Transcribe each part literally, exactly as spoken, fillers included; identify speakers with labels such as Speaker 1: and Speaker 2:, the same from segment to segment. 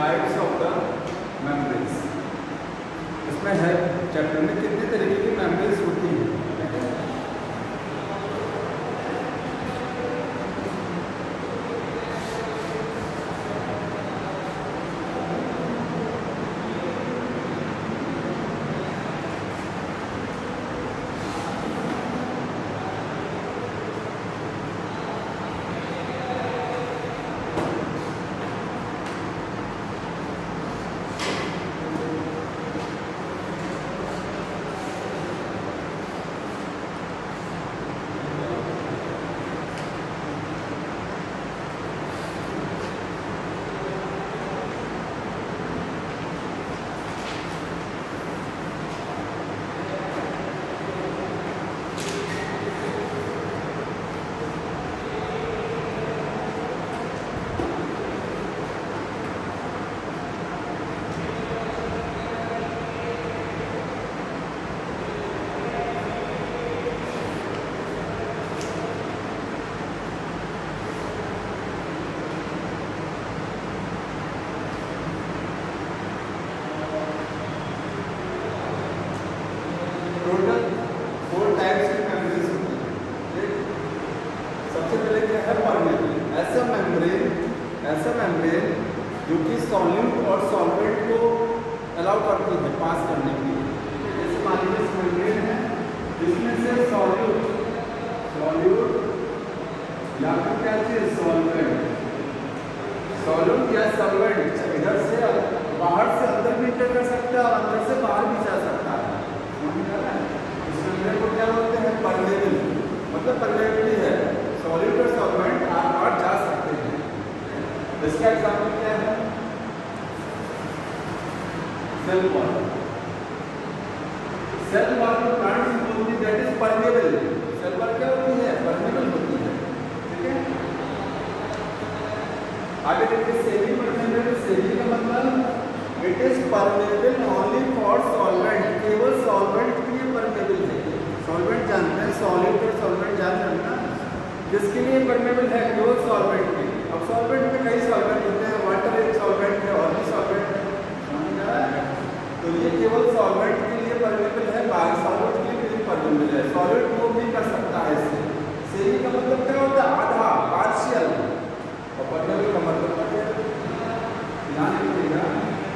Speaker 1: Types of the membranes. इसमें है chapter में कितने तरीके की मेम्ब्रेन्स होती हैं। ऐसा मेम्ब्रेन ऐसा मेम्ब्रेन जो कि सॉल्यूट और सॉल्वेंट को अलाउ करती है पास करने के लिए। जैसे मान लीजिए इस मेम्ब्रेन है जिसमें से सॉल्यूट सॉल्यूट या फिर क्या चीज सॉल्वेंट सॉल्यूट या सॉल्वेंट इधर से बाहर से अंदर भी इंटर कर सकता है और अंदर से बाहर भी जा सकता है। समझ आ रहा है? इस मेम्ब्रेन को क्या बोलते हैं? परमेबल, मतलब परमेबिलिटी है, सॉल्यूट और सॉल्वेंट आर पार जा सकते हैं। इसका एग्जाम्पल क्या है? Cell wall. सेल वॉल में प्लांट्स होती है that is permeable. Cell wall क्या होती है? परमेबल होती है। ठीक है, आगे देखिए सेमी परमेबल। सेमी का मतलब it is permeable only for solvent, केवल सॉल्वेंट के लिए परमेबल है। सॉल्वेंट जानते हैं, सॉल्यूट और सॉल्वेंट जानते हैं ना, जिसके लिए परमेबल है केवल सॉल्वेंट के लिए। अब सॉल्वेंट में कई सॉल्वेंट होते हैं, वाटर एक सॉल्वेंट है और भी सॉल्वेंट है, समझ आ रहा है? तो ये केवल सॉल्वेंट के लिए परमेबल है, बाकी सॉल्यूट के लिए भी परमेबल है। सॉल्यूट मूव भी कर सकता है इससे। सेमी का मतलब क्या होता है? आधा, पार्शियल। और परमेबल का मतलब क्या है? ध्यान रखिएगा,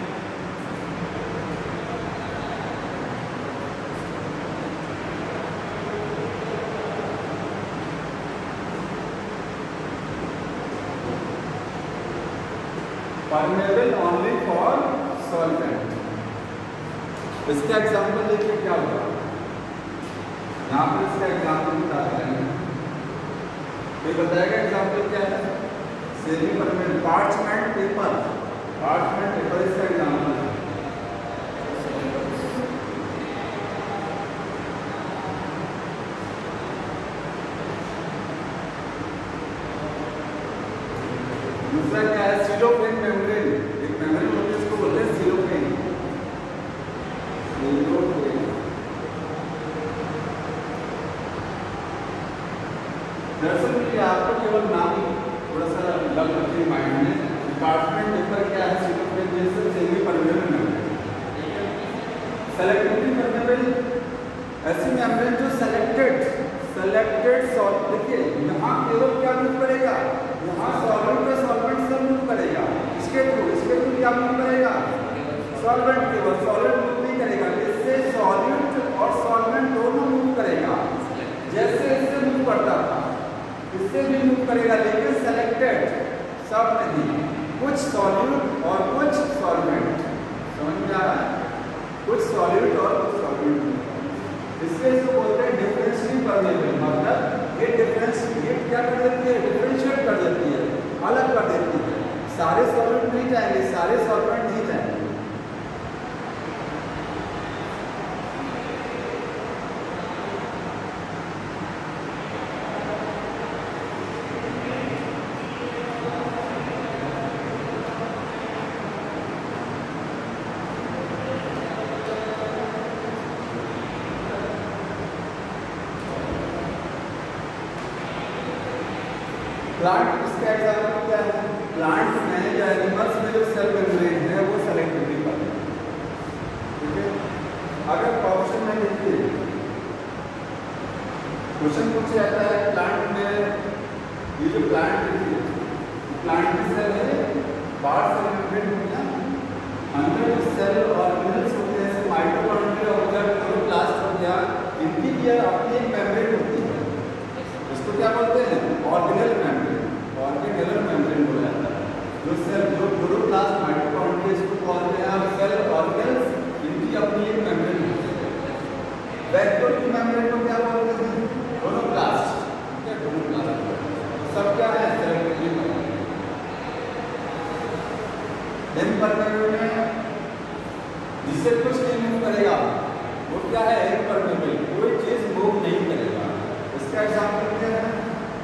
Speaker 1: परमेबल ओनली फॉर सॉल्वेंट। इसका एग्जाम्पल देखिए क्या होगा। यहाँ पर इसका एग्जाम्पल बता रहे हैं, कोई बताएगा एग्जाम्पल क्या है? Semipermeable parchment paper. Parchment paper इसका एग्जाम्पल है। दूसरा क्या है? सिलोफेन मेम्ब्रेन। एक मेम्ब्रेन होती है, इसको बोलते हैं सिलोफेन। सिलोफेन दरअसल ये आपको केवल नाम थोड़ा सा लग रखिए माइंड में। पार्चमेंट पेपर क्या है? सिलोफेन जैसे semipermeable membrane. Selective permeable ऐसी मेम्ब्रेन जो सेलेक्टेड सेलेक्टेड सॉल्ट, देखिए यहाँ केवल क्या मूव करेगा? यहाँ सॉल्वेंट और सॉल्वेंट से मूव करेगा। इसके थ्रू इसके थ्रू क्या मूव करेगा? सॉल्वेंट केवल, सॉल्वेंट मूव नहीं करेगा। इससे सॉल्यूट और सॉल्वेंट दोनों मूव करेगा। जैसे इससे मूव करता था इससे भी मूव करेगा, लेकिन सेलेक्टेड सब नहीं, कुछ सॉल्यूट और कुछ सॉल्वेंट। समझ में आ रहा है? कुछ सॉल्यूट और कुछ सॉल्वेंट। इसलिए इसको बोलते हैं डिफरेंशियली परमेबल। मतलब ये डिफरेंशिएट क्या कर देती है? डिफरेंशिएट कर देती है, अलग कर देती है। सारे सॉल्वेंट नहीं जाएंगे, सारे सॉल्वेंट नहीं जाएंगे। प्लांट इसका एग्जाम्पल क्या है? प्लांट में या एनिमल्स में जो सेल मेम्ब्रेन अगर ऑप्शन में देखिए क्वेश्चन पूछ जाता है प्लांट में, ये जो प्लांट देखिए प्लांट की सेल है, बाहर से मेम्ब्रेन हो गया, अंदर जो सेल ऑर्गेनल्स होते हैं जैसे माइटोकॉन्ड्रिया हो गया, क्लोरोप्लास्ट हो गया, इनकी भी अपनी एक मेम्ब्रेन होती है, इसको क्या बोलते हैं ऑर्गेनल मेम्ब्रेन, ऑर्गेनल मेम्ब्रेन बोला जाता है। जो सेल जो क्लोरोप्लास्ट माइटोकॉन्ड्रिया इसको बोलते हैं आप सेल ऑर्गेनल्स, इनकी अपनी एक मेम्ब्रेन होती है। वैक्यूल की मेम्ब्रेन को क्या बोलते हैं क्लोरोप्लास्ट, क्या क्लोरोप्लास्ट सब क्या है सेल की मेम्ब्रेन। इम्परमेबल में जिससे कुछ नहीं मूव करेगा वो क्या है इम्परमेबल, कोई चीज मूव नहीं करेगा। इसका एग्जांपल क्या है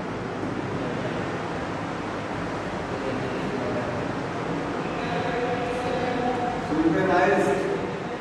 Speaker 1: सुपरवाइज्ड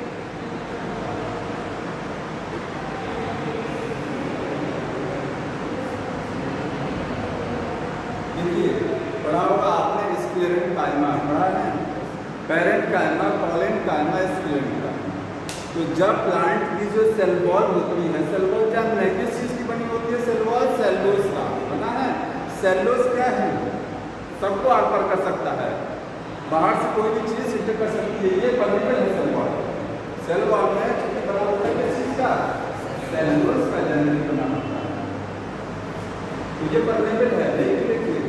Speaker 1: देखिए पढ़ा होगा आपने स्क्लेरन कायमा पढ़ा है, पेरेंट कायमा कॉलन कायमा स्क्लेरन का। तो जब प्लांट की जो सेल वॉल होती है, सेल वॉल क्या है किस चीज़ की बनी होती है, सेल वॉल सेलुलोज का बना है। सेलुलोज क्या है सबको आर पार कर सकता है, बाहर से कोई भी चीज़ इंटर कर सकती है, ये परमेबल है सेल वॉल। सेल वॉल में कितने बना होता है किस चीज़ का सेलुलोज का जनरली बना होता है, तो ये परमेबल है। लेकिन देखिए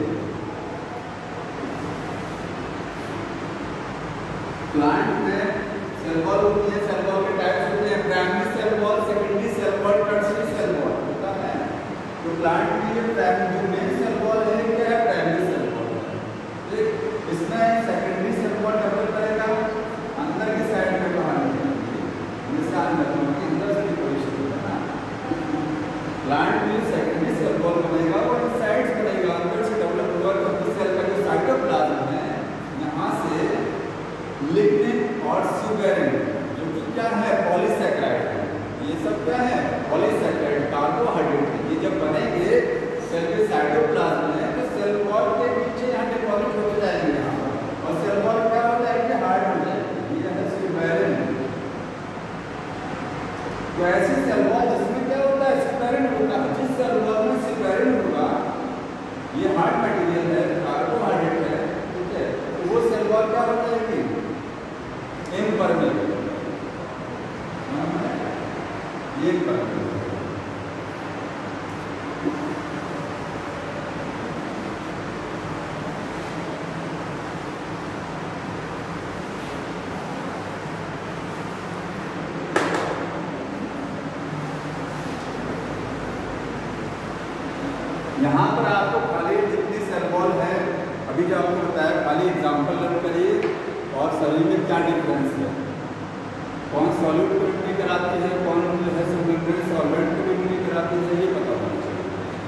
Speaker 1: प्लांट में सेल वॉल होती है, सेल वॉल के टाइप्स होते हैं primary cell wall, secondary cell wall, tertiary cell wall होता है। तो प्लांट की जो प्राइमरी जो मेन सेल वॉल है क्या है प्राइमरी सेल वॉल, ठीक। इसमें सेकेंडरी सेल वॉल डेवलप करेगा अंदर की साइड में बाहर निकलेगी, मिसाल में अंदर से पोजीशन होता है। प्लांट में सेकेंडरी सेल वॉल बनेगा और इन साइड्स बनेगा, अंदर से डेवलप होगा तो सेल का जो साइटोप्लाज्म है यहाँ से लिग्निन और स्यूबेरिन जो कि क्या है पॉलीसैकेराइड है, ये सब क्या है पॉलीसैकेराइड कार्बोहाइड्रेट है। ये जब बनेंगे सेल के साइटोप्लाज्म में तो सेल वॉल के नीचे यहाँ डिपॉजिट होते जाएंगे यहाँ पर और सेल वॉल क्या हो जाएंगे हार्ड हो जाएंगे, ये है स्यूबेरिन। तो ऐसी सेल वॉल जिसमें क्या होता है स्यूबेरिन होता है, जिस सेल वॉल में स्यूबेरिन होगा ये हार्ड मटेरियल है कार्बोहाइड्रेट है, ठीक है, तो वो सेल वॉल क्या हो जाएगी इम्परमेबल, ये इम्परमेबल। यहाँ पर आपको खाली जितनी सेल वॉल है अभी जो आपको बताया खाली एग्जाम्पल लर्न करिए और शरीर में क्या डिफरेंस है, कौन सॉल्यूट को इम्प्ली कराती है, कौन जो है सॉल्वेंट सॉल्वेंट को इम्प्ली कराती है, ये पता होना चाहिए।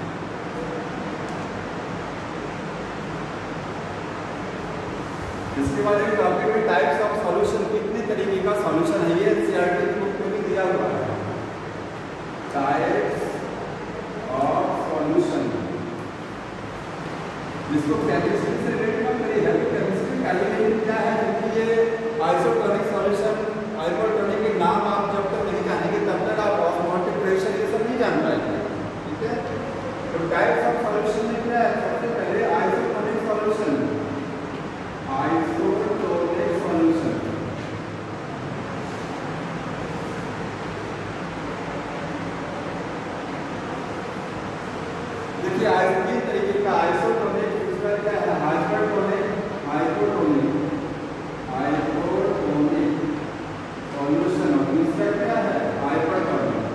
Speaker 1: इसके बाद एक टॉपिक में टाइप्स ऑफ सॉल्यूशन, कितने तरीके का सॉल्यूशन है, ये एनसीईआरटी की बुक में भी दिया हुआ है। टाइप्स ऑफ सॉल्यूशन जिसको केमिस्ट्री से रिलेटेड मत करिए, केमिस्ट्री कैलकुलेशन क्या है, क्योंकि ये आइसोटोनिक सॉल्यूशन आइसोटोनिक के नाम आप जब तक नहीं जानेंगे तब तक आप ऑस्मोटिक प्रेशर ये सब नहीं जान पाएंगे, ठीक है। तो टाइप्स ऑफ सॉल्यूशन में क्या है, सबसे पहले आइसोटोनिक सॉल्यूशन, आइसोटोनिक सॉल्यूशन देखिए तीन तरीके का आइसोटोनिक, इसका क्या है हाइपरटोनिक, हाइपोटोनिक, हाइपोटोनिक सॉल्यूशन और दूसरा क्या है हाइपरटोनिक।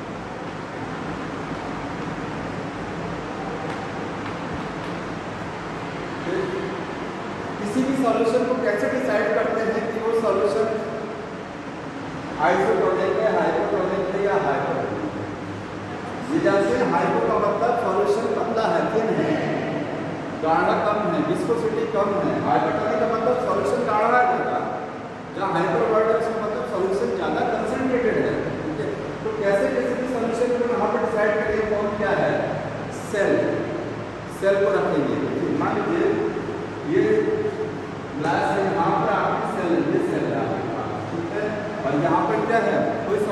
Speaker 1: किसी भी सॉल्यूशन को कैसे डिसाइड करते हैं कि वो सॉल्यूशन आइसोटोनिक है, हाइपोटोनिक है या हाइपरटोनिक। जैसे हाइपो का मतलब सॉल्यूशन पतला है, थिन है, गाढ़ा कम है, विस्कोसिटी कम है। हाइपोटोनिक का मतलब सॉल्यूशन गाढ़ा है, जहाँ हाइपर वर्ड है उसका मतलब सॉल्यूशन ज़्यादा कंसंट्रेटेड है, ठीक है। तो कैसे कैसे भी सॉल्यूशन को यहाँ पर डिसाइड करेंगे कौन क्या है, सेल, सेल को रखेंगे। मान लीजिए ये ग्लास है, यहाँ पर आपकी सेल, ये सेल है आपके पास, ठीक है, और यहाँ पर क्या है कोई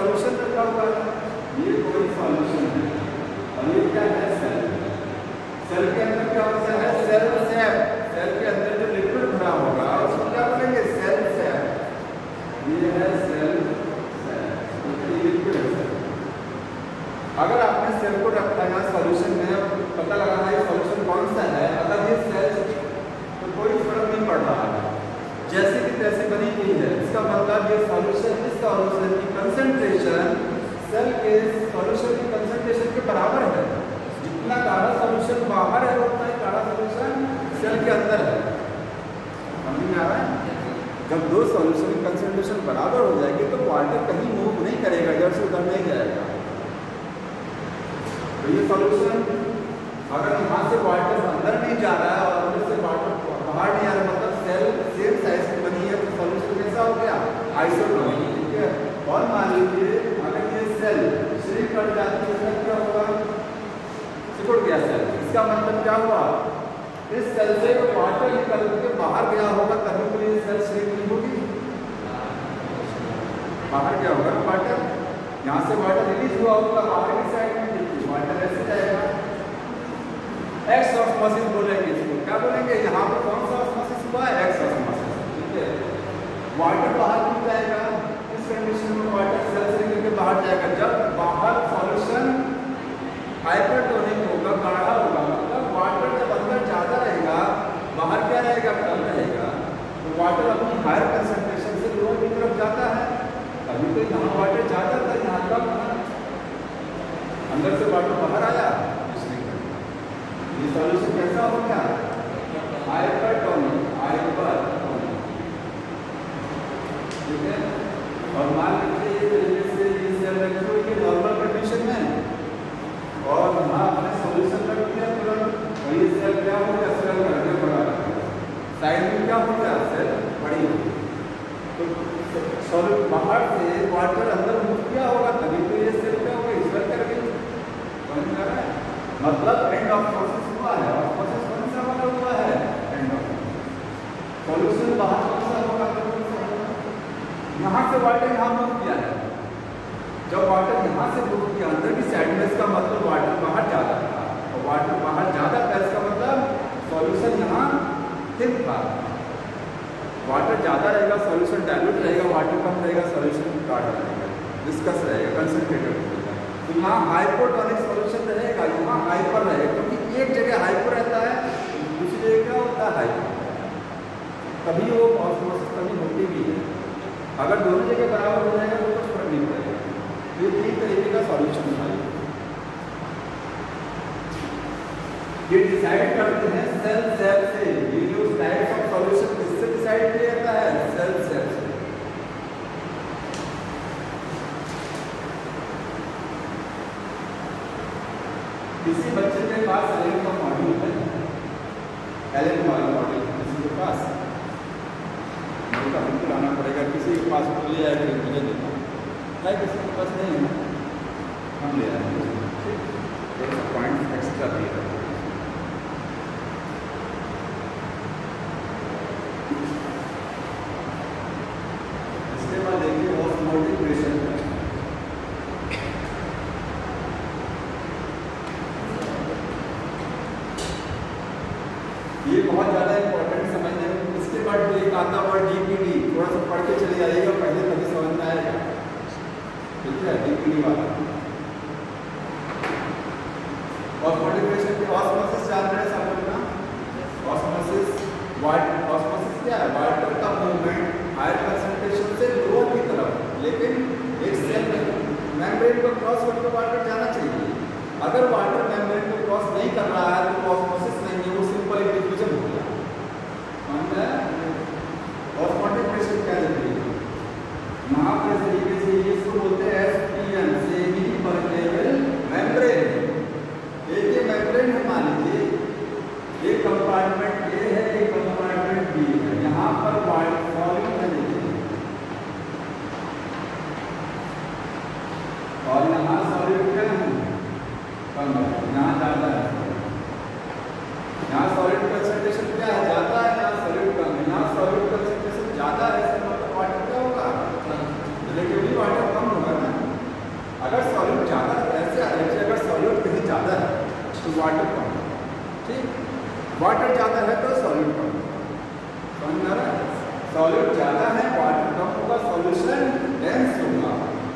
Speaker 1: लिखा हुआ है, ये कोई सॉल्यूशन है। और ये क्या है? सेल। सेल के अंदर क्या होता है? Cell SAP. सेल के अंदर जो लिक्विड भरा होगा उसको क्या बोलेंगे? Cell sap. ये है सेल सैप, ये लिक्विड है। अगर आपने सेल को रखा है सॉल्यूशन में, पता लगाना है सॉल्यूशन कौन सा है, अगर ये सेल तो कोई फर्क नहीं पड़ रहा है, जैसे कि तैसे बनी गई है, इसका मतलब ये सॉल्यूशन, इस सॉल्यूशन की कंसंट्रेशन सेल के सॉल्यूशन की कंसंट्रेशन के बराबर है। जितना गाढ़ा सॉल्यूशन बाहर है उतना ही गाढ़ा सॉल्यूशन सेल के अंदर है। समझ में आ रहा है? जब दो सॉल्यूशन की कंसंट्रेशन बराबर हो जाएगी तो वाटर कहीं मूव नहीं करेगा, इधर से उधर नहीं जाएगा। तो ये सॉल्यूशन अगर यहाँ से वाटर अंदर नहीं जा रहा है और अंदर से वाटर बाहर नहीं आ रहा, मतलब सेल सेम साइज की बनी है, तो सॉल्यूशन कैसा हो गया? आइसोटोनिक। ठीक है। और मान लीजिए अगर ये सेल श्रिंक कर जाती है तो क्या होगा? सिकुड़ गया सेल। इसका मतलब क्या हुआ? इस सेल से वाटर निकल के बाहर गया होगा, तभी तो ये सेल श्रिंक नहीं होगी। बाहर क्या होगा? वाटर यहाँ से वाटर रिलीज हुआ होगा बाहर की साइड में, वाटर ऐसे जाएगा। एक्स ऑस्मोसिस बोलेंगे इसको। क्या बोलेंगे? यहाँ पर कौन सा ऑस्मोसिस हुआ है? Exosmosis. ठीक है। वाटर बाहर क्यों जाएगा? इस कंडीशन में वाटर सेल से निकल के बाहर जाएगा। जब बाहर सॉल्यूशन हाइपरटोनिक होगा, गाढ़ा होगा, मतलब वाटर जब अंदर ज़्यादा रहेगा, बाहर क्या रहेगा? कम रहेगा। तो वाटर अपनी हायर कंसंट्रेशन से लोअर की तरफ जाता है। अभी तो यहाँ वाटर ज़्यादा था, यहाँ कम था, अंदर से वाटर बाहर आया, ये सॉल्यूशन कैसा हो गया? हाइपरटोनिक। हाइपरटोनिक। ठीक है। और मान लीजिए इस तरीके से ये सेल रखी हुई है नॉर्मल कंडीशन में और यहाँ अपने सॉल्यूशन रख दिया तुरंत, और ये सेल क्या हो गया? सेल कर दिया बड़ा, साइड में क्या हो गया? सेल बड़ी हो गई। तो सॉल्यूशन बाहर से वाटर अंदर मूव किया होगा, तभी तो ये सेल क्या होगा? इस कर गई। समझ में आ रहा है? मतलब एंड ऑफ प्रोसेस हुआ है। और प्रोसेस कौन सा वाला हुआ है? End of. सॉल्यूशन बाहर कौन सा होगा? यहाँ से वाटर यहाँ मूव किया है। जब वाटर यहाँ से मूव किया अंदर की साइड में, इसका मतलब वाटर बाहर ज़्यादा था, और वाटर बाहर ज़्यादा था इसका मतलब सॉल्यूशन यहाँ थिक था। वाटर ज़्यादा रहेगा, सॉल्यूशन डाइल्यूट रहेगा, वाटर कम रहेगा, सॉल्यूशन गाढ़ा रहेगा, विस्कस रहेगा, कंसंट्रेटेड रहेगा। तो यहाँ हाइपोटोनिक सॉल्यूशन रहेगा, यहाँ हाइपर रहेगा, क्योंकि एक जगह हाइपर रहता है, दूसरी जगह क्या होता है? हाइपर। तभी वो ऑस्मोसिस तभी होती भी है। अगर दोनों जगह बराबर हो जाएगा तो कुछ फर्क नहीं पड़ेगा। ये तीन तरीके का सॉल्यूशन है। ये डिसाइड करते हैं सेल सेल से। ये जो टाइप्स ऑफ सॉल्यूशन किससे डिसाइड किया जाता है? सेल सेल से। किसी बच्चे के पास एलेन का मॉड्यूल है, एलेन वाला मॉड्यूल किसी के पास उनका बिल्कुल आना पड़ेगा, किसी के पास तो ले आए मुझे देना है, किसी के पास नहीं है हम ले आए, एक पॉइंट एक्स्ट्रा दिए हैं। इसके बाद देखिए ऑस्मोटिक प्रेशर। ये बहुत ज़्यादा इंपॉर्टेंट समझने में। इसके बाद एक आता वर्ड डीपीडी, थोड़ा सा पढ़ के चले जाइएगा, पहले तभी समझ में आएगा। ठीक है, डीपीडी वाला। ऑस्मोटिक प्रेशर की ऑस्मोसिस जान रहे हैं सब लोग ना? ऑस्मोसिस वाटर, ऑस्मोसिस क्या है? वाटर का मूवमेंट हायर कंसंट्रेशन से लोअर की तरफ, लेकिन एक सेल मेम्ब्रेन को क्रॉस करके वाटर जाना चाहिए। अगर वाटर मेम्ब्रेन को क्रॉस नहीं कर रहा है तो ऑस्मोसिस नहीं है, वो सिंपल एक डिफ्यूजन हो गया। ऑस्मोटिक प्रेशर क्या है? यहाँ पे तरीके से इसको बोलते हैं एसपीएम, सेमी परमेबल मेम्ब्रेन। एक ये मेम्ब्रेन है, मान लीजिए एक कंपार्टमेंट ए है, एक कंपार्टमेंट बी है। यहाँ पर वाटर सॉल्यूट है देखिए, और यहाँ सॉल्यूट क्या है? कम है, यहाँ ज़्यादा है। यहाँ सॉलिड कंसंट्रेशन क्या है? ज़्यादा है, यहाँ सॉलिड कम है। यहाँ सॉलिड कंसंट्रेशन ज़्यादा है, इसका मतलब वाटर क्या होगा? रिलेटिवली वाटर कम होगा ना। वाटर कम होगा। ठीक, वाटर ज़्यादा है तो सॉल्यूट कम होगा। समझ में आ रहा है? सॉल्यूट ज़्यादा है, वाटर कम होगा, सॉल्यूशन डेंस होगा।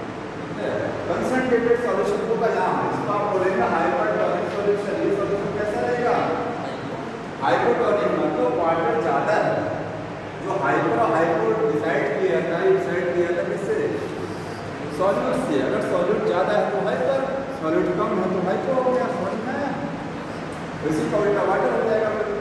Speaker 1: कंसंट्रेटेड सॉल्यूशन होगा यहाँ, इसको आप बोलेंगे हाइपरटोनिक सॉल्यूशन। ये सॉल्यूशन कैसा रहेगा? हाइपोटोनिक, मतलब वाटर ज़्यादा है। जो हाइपो हाइपो डिसाइड किया जाता है, डिसाइड किया जाता है किससे? सॉल्यूट से। अगर सॉल्यूट ज़्यादा है तो हाइपर, सॉल्यूट कम है तो हाइपो हो गया। समझ में आया? इसी का उल्टा वाटर हो जाएगा। फिर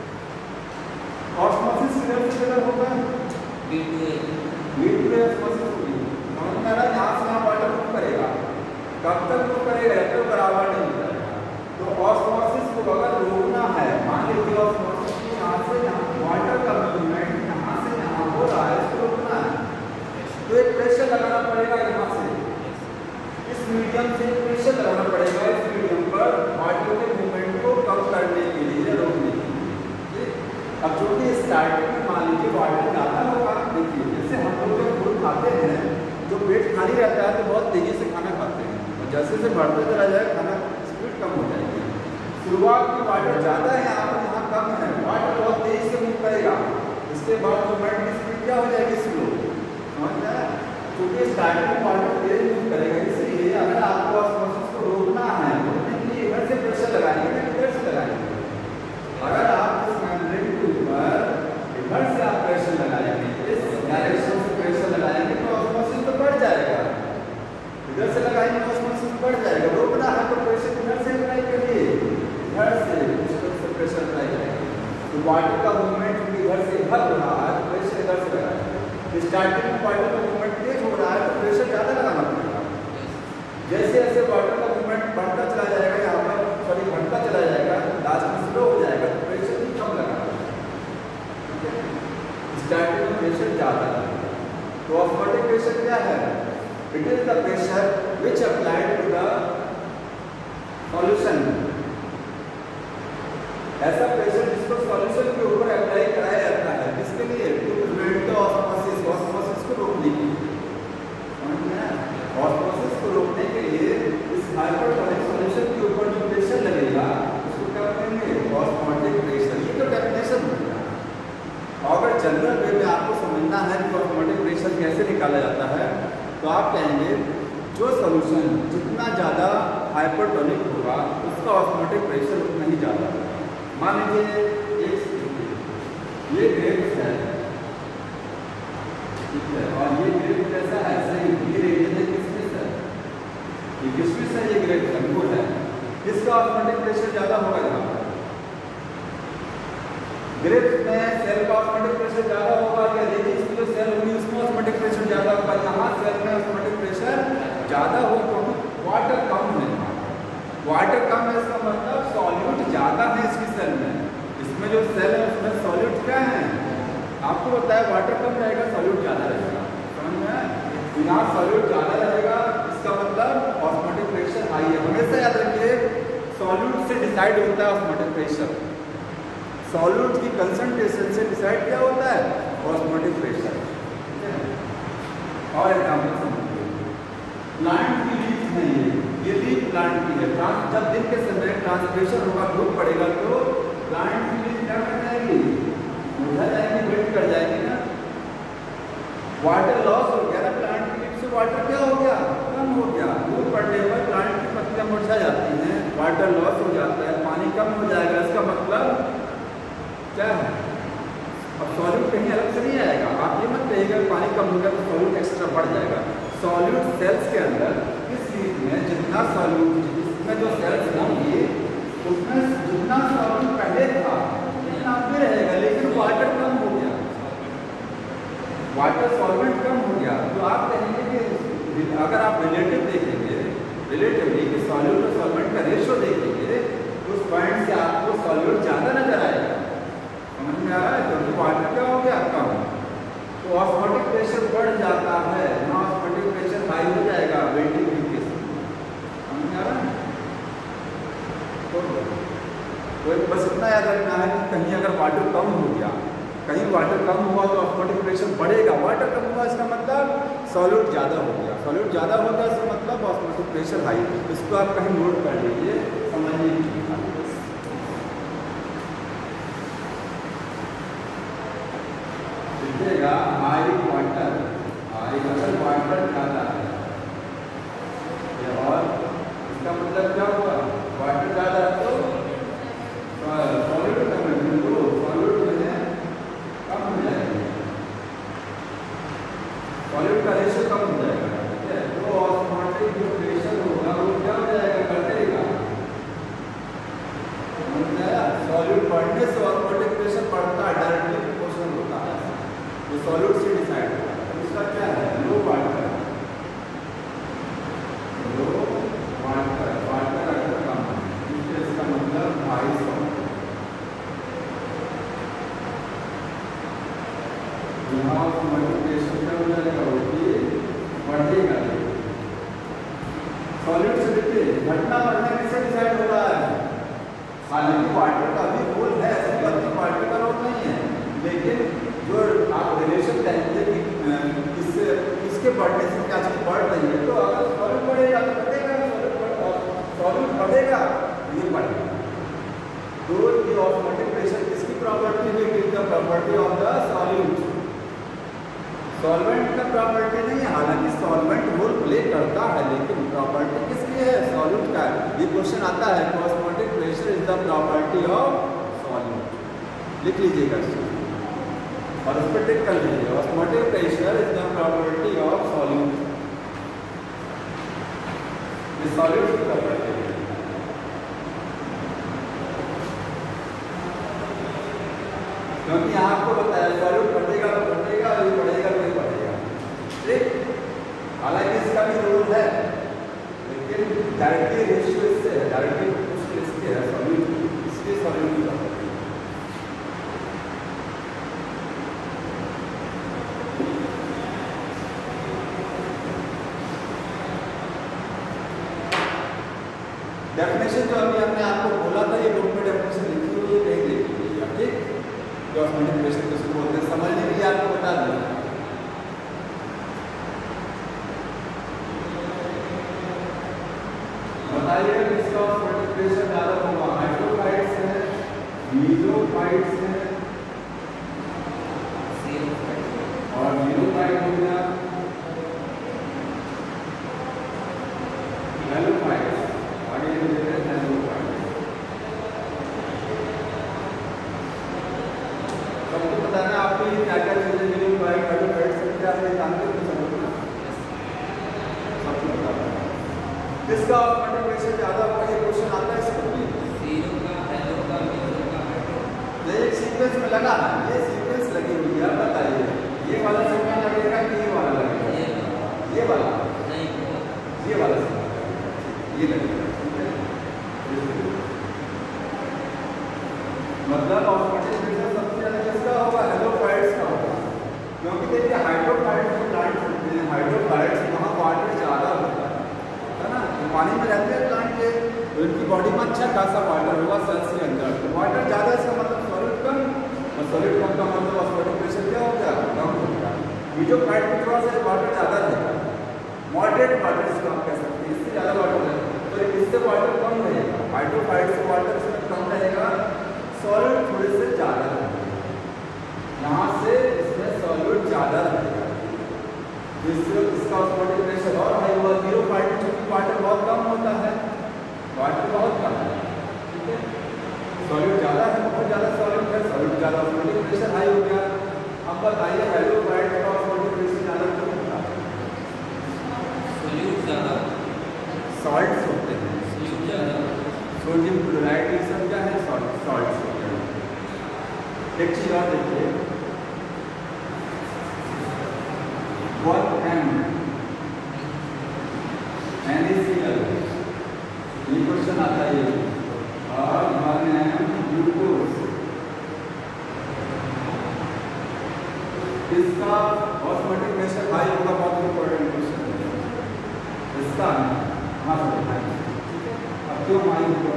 Speaker 1: ऑस्मोसिस किधर से किधर होगा? B to A B to A osmosis होगी। समझ में आ रहा है? यहाँ से यहाँ वाटर मूव करेगा। कब तक मूव करेगा? जब तक बराबर नहीं हो जाएगा। तो ऑस्मोसिस को अगर रोकना है, मान लीजिए ऑस्मोसिस को यहाँ से यहाँ वाटर का मूवमेंट यहाँ से यहाँ हो रहा है, इसको रोकना है तो एक प्रेशर लगाना पड़ेगा यहाँ से, इस मीडियम से प्रेशर लगाना पड़ेगा इस मीडियम पर वाटर के मूवमेंट को कम करने के लिए, रोकने के लिए। अब चूंकि स्टार्टिंग में मान लीजिए वाटर ज़्यादा होगा, देखिए जैसे हम लोग जब फूड खाते हैं जो पेट खाली रहता है तो बहुत तेज़ी से खाना खाते हैं, और जैसे जैसे बढ़ते चला जाए खाना स्पीड कम हो जाएगी। शुरुआत में वाटर ज़्यादा है, यहाँ पर यहाँ कम है, वाटर बहुत तेज़ी से मूव करेगा, इसके बाद मूवमेंट की स्पीड क्या हो जाएगी? स्लो। समझ में आया? क्योंकि स्टार्टिंग में वाटर तेज मूव करेगा, इसलिए अगर आपको ऑस्मोसिस को रोकना है रोकने के लिए इधर से प्रेशर लगाएंगे ना इधर से लगाएंगे। अगर आप इस मेम्ब्रेन के ऊपर इधर से आप प्रेशर लगाएंगे, इस डायरेक्शन से प्रेशर लगाएंगे तो ऑस्मोसिस तो बढ़ जाएगा। इधर से लगाएंगे तो ऑस्मोसिस बढ़ जाएगा। रोकना है तो प्रेशर इधर से अप्लाई करिए, इधर से से प्रेशर अप्लाई करेंगे तो वाटर का मूवमेंट इधर से इधर हो रहा है तो प्रेशर इधर से लगाएंगे। स्टार्टिंग में वाटर का मूवमेंट तेज हो रहा है तो प्रेशर ज़्यादा लगाना पड़ेगा। जैसे जैसे वाटर का मूवमेंट बढ़ता चला जाएगा, यहाँ पर सॉरी बढ़ता चला जाएगा, लास्ट में स्लो हो जाएगा तो प्रेशर भी कम लगाना पड़ेगा। स्टार्टिंग में प्रेशर ज़्यादा लगेगा। तो ऑस्मोटिक प्रेशर क्या है? It is the pressure which applied to the solution. ऐसा प्रेशर जिसको सॉल्यूशन के ऊपर अप्लाई कराया जाता है, किसके लिए? To prevent the osmosis, osmosis को रोकने के लिए। समझ में आया? ऑस्मोसिस को रोकने के लिए इस हाइपरटोनिक सॉल्यूशन के ऊपर जो प्रेशर लगेगा उसको क्या कहेंगे? Osmotic pressure. ये तो डेफिनेशन हो गया। अगर जनरल वे में आपको समझना है कि ऑस्मोटिक प्रेशर कैसे निकाला जाता है तो आप कहेंगे जो सॉल्यूशन जितना ज़्यादा हाइपरटोनिक होगा उसका ऑस्मोटिक प्रेशर उतना ही ज़्यादा होगा। मान लीजिए एक ये ग्रेप्स है, ठीक है, और ये ग्रेप कैसा है? सही, ये रेडियन है किसमिस है, ये किसमिस है, ये ग्रेप अंगूर है, इसका ऑस्मोटिक प्रेशर ज़्यादा होगा। यहाँ पर ग्रेप्स में सेल का ऑस्मोटिक प्रेशर ज़्यादा होगा, या देखिए इसकी जो सेल होगी उसमें ऑस्मोटिक प्रेशर ज़्यादा होगा। यहाँ सेल में ऑस्मोटिक प्रेशर ज़्यादा हो क्योंकि वाटर कम है, वाटर कम है इसका मतलब सॉल्यूट ज़्यादा है इसकी सेल में। इसमें जो सेल है उसमें सॉल्यूट क्या है? आपको बताया वाटर कम रहेगा, सॉल्यूट ज़्यादा रहेगा। समझ में आया? यहाँ सॉल्यूट ज़्यादा रहेगा, इसका मतलब ऑस्मोटिक प्रेशर हाई है। हमेशा याद रखिए सॉल्यूट से डिसाइड होता है ऑस्मोटिक प्रेशर, सॉल्यूट की कंसंट्रेशन से डिसाइड क्या होता है? Osmotic pressure. और एग्जाम्पल समझिए, प्लांट की लीफ है, ये ये लीफ प्लांट की है। ट्रांस जब दिन के समय ट्रांसपिरेशन होगा, धूप पड़ेगा तो प्लांट की लीफ क्या कर जाएगी? मुरझा जाएगी, वेट कर जाएगी ना। वाटर लॉस हो गया ना, प्लांट की लीफ से वाटर क्या हो गया? कम हो गया। धूप पड़ने पर प्लांट की पत्तियां मुरझा जाती हैं, वाटर लॉस हो जाता है, पानी कम हो जाएगा। इसका मतलब क्या है? अब सॉल्यूट कहीं अलग से नहीं आएगा। आप ये मत कहिएगा पानी कम हो गया तो सॉल्यूट एक्स्ट्रा बढ़ जाएगा। सॉल्यूट सेल्स के अंदर इस लीफ में जितना सॉल्यूट, इसमें जो सेल्स होंगे उसमें जितना सॉल्यूट पहले था उतना भी रहेगा, लेकिन वाटर कम हो गया, वाटर सॉल्वेंट कम हो गया। तो आप कहेंगे कि अगर आप रिलेटिव देखेंगे, रिलेटिवली कि सॉल्यूट और सॉल्वेंट का रेशियो देखेंगे तो उस पॉइंट से आपको सॉल्यूट ज़्यादा नजर आएगा। समझ में आ रहा है? क्योंकि वाटर क्या हो गया? कम। तो ऑस्मोटिक प्रेशर बढ़ जाता है, ना ऑस्मोटिक प्रेशर हाई हो जाएगा वेल्डिंग के समय। समझ में आ रहा है? तो, तो बस इतना याद रखना है कि कहीं अगर वाटर कम हो गया, कहीं वाटर कम हुआ तो ऑस्मोटिक प्रेशर बढ़ेगा। वाटर कम हुआ इसका मतलब सॉल्यूट ज़्यादा हो गया, सॉल्यूट ज़्यादा हो गया इसका मतलब ऑस्मोटिक प्रेशर हाई। इसको आप कहीं नोट कर लीजिए, समझने की बढ़ने से क्या चीज बढ़ रही है, तो अगर सॉलिड बढ़ेगा तो बढ़ेगा, सॉलिड बढ़ेगा ये बढ़ेगा। तो ये ऑस्मोटिक प्रेशर किसकी प्रॉपर्टी है? It is the property of the solute. Solvent का प्रॉपर्टी नहीं है, हालांकि सॉल्वेंट रोल प्ले करता है, लेकिन प्रॉपर्टी किसकी है? सॉल्यूट का। ये क्वेश्चन आता है, osmotic pressure is the property of solute. लिख लीजिएगा और उस पर टिक कर लीजिए, osmotic pressure is the property of solute. ये सॉल्यूट की प्रॉपर्टी है। क्योंकि यहाँ आपको बताया सॉल्यूट घटेगा तो घटेगा, ये बढ़ेगा तो ये बढ़ेगा, ठीक। हालांकि इसका भी रोल है, लेकिन डायरेक्टली रेशियो इससे है, डायरेक्टली प्रोपोर्शनल इसके है सॉल्यूट, इसके सॉल्यूट की प्रॉपर्टी। डेफिनेशन जो अभी हमने आपको बोला था, ये बुक में डेफिनेशन लिखी हुई है, कहीं लिखी हुई है, ठीक। जो ऑस्मोटिक प्रेशर किसको बोलते हैं, समझने के लिए आपको बता दें। बताइए किसका ऑस्मोटिक प्रेशर ज्यादा होगा? हाइड्रोफाइट्स है, मीसोफाइट्स है और मीसोफाइट हो गया, हेलोफाइट्स। आगे देखते हैं हेलोफाइट्स। सबको बताना आपको ये क्या क्या चीजें मिली, फाइट हेलोफाइट्स से क्या आपने जानते हो सबको ना, सबको बताना। किसका ऑस्मोटिक प्रेशर ज्यादा होगा? ये क्वेश्चन आता है इसको भी,
Speaker 2: जीरो का, हेलो का, मीसो का, हाइड्रो।
Speaker 1: ये एक सीक्वेंस में लगा है, ये सीक्वेंस लगी हुई है। आप बताइए ये वाला सीक्वेंस लगेगा कि ये वाला लगेगा? ये वाला
Speaker 2: नहीं,
Speaker 1: ये वाला ये लगेगा, मतलब ऑस्मोटिक प्रेशर सबसे ज्यादा किसका होगा? हेलोफाइट्स का होगा। क्योंकि देखिए हाइड्रोफाइट्स जो प्लांट्स होते हैं, हाइड्रोफाइट्स वहाँ वाटर ज़्यादा होता है, है ना, तो पानी में रहते हैं प्लांट के, तो इनकी बॉडी में अच्छा खासा वाटर होगा सेल्स के अंदर। तो वाटर ज़्यादा इसका मतलब सॉलिड कम, और सॉलिड कम का मतलब ऑस्मोटिक प्रेशर क्या हो गया? कम हो गया। मीसोफाइट में थोड़ा सा वाटर ज़्यादा रहेगा, मॉडरेट वाटर इसको आप कह सकते हैं, इससे ज़्यादा वाटर है, तो इससे वाटर कम रहेगा। हाइड्रोफाइट से वाटर इसमें कम रहेगा, सॉलिड थोड़े से ज़्यादा रहेगा, यहाँ से इसमें सॉलिड ज़्यादा रहेगा, जिससे इसका ऑस्मोटिक प्रेशर और हाई हुआ। मीसोफाइट में चूंकि वाटर बहुत कम होता है, वाटर बहुत कम है, ठीक है, सॉलिड ज़्यादा है, बहुत ज़्यादा सॉलिड है, सॉलिड ज़्यादा, ऑस्मोटिक प्रेशर हाई हो गया। अब बताइए हेलोफाइट का ऑस्मोटिक प्रेशर ज़्यादा क्यों होता है?
Speaker 2: सॉल्यूट ज़्यादा,
Speaker 1: सॉल्ट्स होते हैं,
Speaker 2: सॉल्यूट ज़्यादा,
Speaker 1: सोडियम क्लोराइड ये सब क्या है? सॉल्ट सॉल्ट्स होते हैं। एक चीज और देखिए, वन एम NaCl, ये क्वेश्चन आता है, और वन एम ग्लूकोज, इसका ऑस्मोटिक प्रेशर हाई होगा, बहुत इंपॉर्टेंट क्वेश्चन है इसका। हाँ सर, हाई, अब क्यों हाई होगा?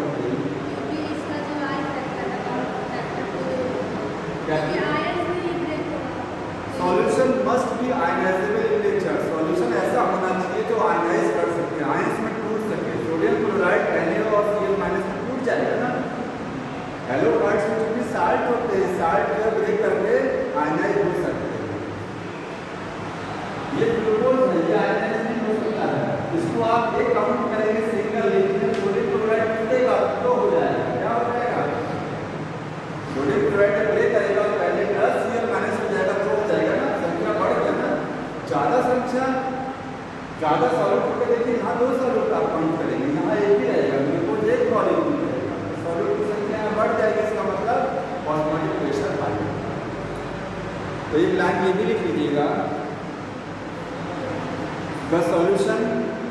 Speaker 1: Solution must be ionisable in nature, solution ऐसा होना चाहिए जो आयनाइज कर सके, आयंस में टूट सके। सोडियम क्लोराइड Na और Cl माइनस में टूट जाएगा ना। हेलोफाइट्स में चूंकि साल्ट होते हैं, साल्ट जो ब्रेक करके आयनाइज हो सकते हैं। ये ग्लूकोज है, ये आयनाइज नहीं हो सकता है, इसको आप एक काउंट करेंगे सिंगल, लेकिन सोडियम क्लोराइड टूटेगा तो हो जाएगा, क्या हो जाएगा? सोडियम क्लोराइड ब्रेक करेगा, पहले प्लस Cl माइनस हो जाएगा तो हो जाएगा ना, संख्या बढ़ गया ना, ज़्यादा संख्या ज़्यादा सॉल्यूट होकर, देखिए यहाँ दो सॉल्यूट आप काउंट करेंगे, यहाँ एक ही रहेगा, ग्लूकोज एक मॉलिक्यूल रहेगा, सॉल्यूट की संख्या बढ़ जाएगी, इसका मतलब ऑस्मोटिक प्रेशर हाई होगा। तो एक लाइन ये भी लिख लीजिएगा, the solution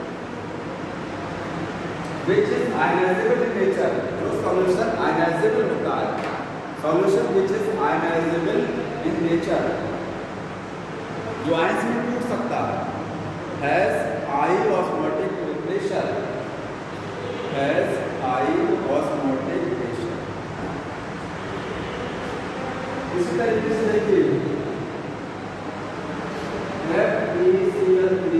Speaker 1: which is ionisable in nature, जो सॉल्यूशन आयनाइजेबल होता है, solution which is ionisable in nature, जो आयंस में टूट सकता है, has high osmotic pressure, has high osmotic pressure. इसी तरीके से देखिए FeCl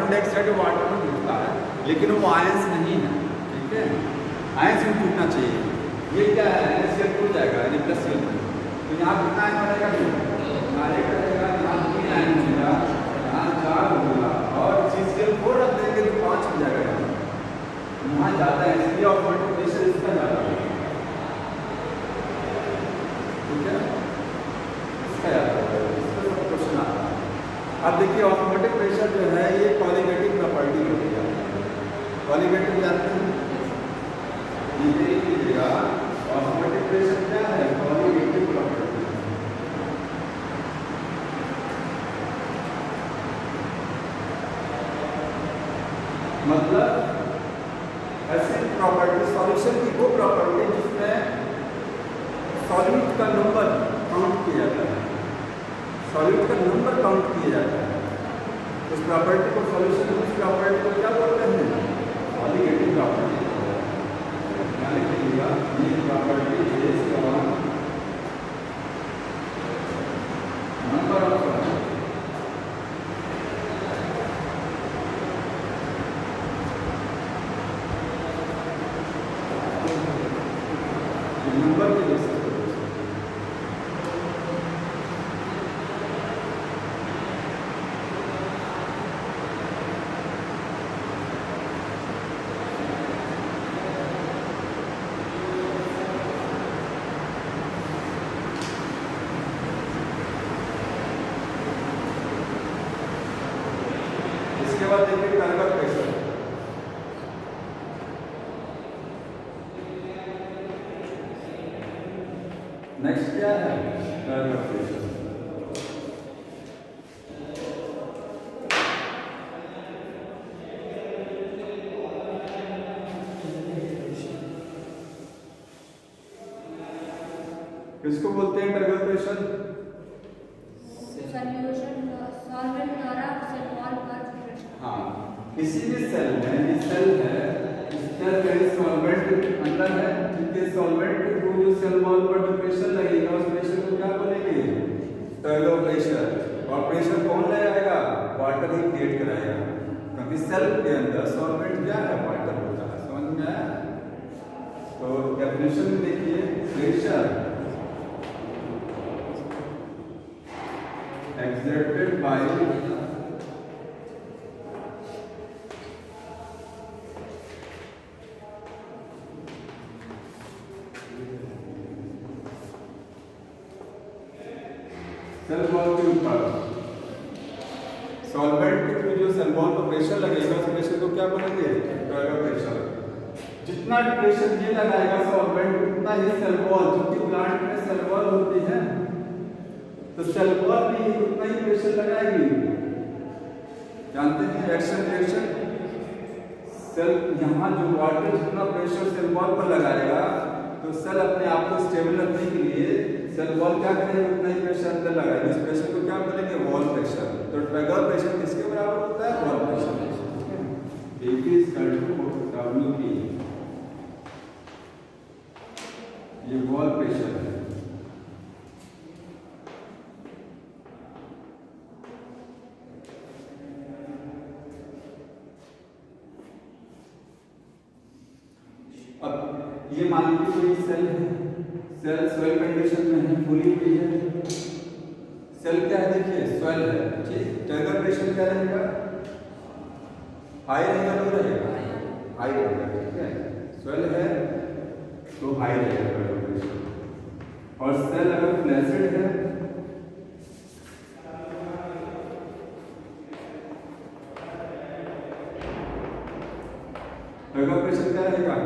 Speaker 1: कार्बन डाइऑक्साइड वाटर में टूटता है, लेकिन वो आयंस नहीं है, ठीक है, आयंस में टूटना चाहिए। ये क्या है, एनएचसीएल टूट जाएगा, यानी प्लस सीएल। तो यहाँ कितना आयन बनेगा, यहाँ एक रहेगा, यहाँ तीन आयन बनेगा, यहाँ चार होगा, और सी सी एल फोर रख देंगे तो पाँच हो जाएगा। यहाँ ज़्यादा है इसलिए ऑटोमेटिक प्रेशर इसका ज़्यादा है, ठीक है, इसका ज़्यादा है, इसका सब क्वेश्चन आता है। अब देखिए ऑटोमेटिक प्रेशर जो है ये कॉलिगेटिव प्रॉपर्टी होती है। कॉलिगेटिव जानते हैं, ये देख लीजिएगा ऑटोमेटिक प्रेशर क्या है, कॉलिगेटिव प्रॉपर्टी। मतलब ऐसी प्रॉपर्टी सॉल्यूशन की वो प्रॉपर्टी जिसमें सॉल्यूट का नंबर काउंट किया जाता है, सॉल्यूट का नंबर काउंट किया जाता है, उस प्रॉपर्टी को सॉल्यूशन उस प्रॉपर्टी को क्या बोलते हैं, कॉलिगेटिव प्रॉपर्टी। यानी कीजिएगा ये property is number of number के बेसिस पर। इसके बाद देखिए टर्गर प्रेशर। नेक्स्ट क्या है, टर्गर प्रेशर। किसको बोलते हैं टर्गर प्रेशर?
Speaker 3: सॉल्यूशन सॉल्वेंट द्वारा सेल वॉल पर प्रेशर।
Speaker 1: हाँ, किसी भी सेल में, ये सेल है, इस सेल में सॉल्वेंट अंदर है, जिसके सॉल्वेंट के थ्रू जो सेल वॉल पर जो प्रेशर लगेगा उस प्रेशर को क्या बोलेंगे, टर्गर प्रेशर। और प्रेशर कौन लगाएगा, वाटर ही क्रिएट कराएगा, क्योंकि सेल के अंदर सॉल्वेंट क्या है, वाटर होता है। समझ में आया? तो डेफिनेशन में देखिए, pressure exerted by cell wall के ऊपर सॉल्वेंट के थ्रू जो सेल वॉल पर प्रेशर लगेगा उस प्रेशर को क्या बोलेंगे, टर्गर प्रेशर। जितना प्रेशर ये लगाएगा सॉल्वेंट उतना ही सेल वॉल, क्योंकि प्लांट में सेल वॉल होती है तो सेल वॉल भी उतना ही प्रेशर लगाएगी। जानते हैं एक्शन रिएक्शन, सेल यहाँ जो वाटर जितना प्रेशर सेल वॉल पर लगाएगा तो सेल अपने आप को स्टेबल रखने के लिए सेल वॉल क्या करेगा, उतना ही प्रेशर अंदर लगाएगा। इस प्रेशर को क्या बोलेंगे, वॉल प्रेशर। तो टर्गर प्रेशर किसके बराबर होता है, wall pressure. P is equal to W P, ये वॉल प्रेशर है। अब ये मान लीजिए कोई सेल है, सेल स्वेल कंडीशन में है, फुली हुई है। सेल क्या है, देखिए स्वेल है, ठीक। टर्गर प्रेशर क्या रहेगा, हाई रहेगा, लो रहेगा, हाई रहेगा, ठीक है। स्वेल है तो हाई रहेगा टर्गर प्रेशर। और सेल अगर फ्लैसिड है टर्गर प्रेशर क्या रहेगा,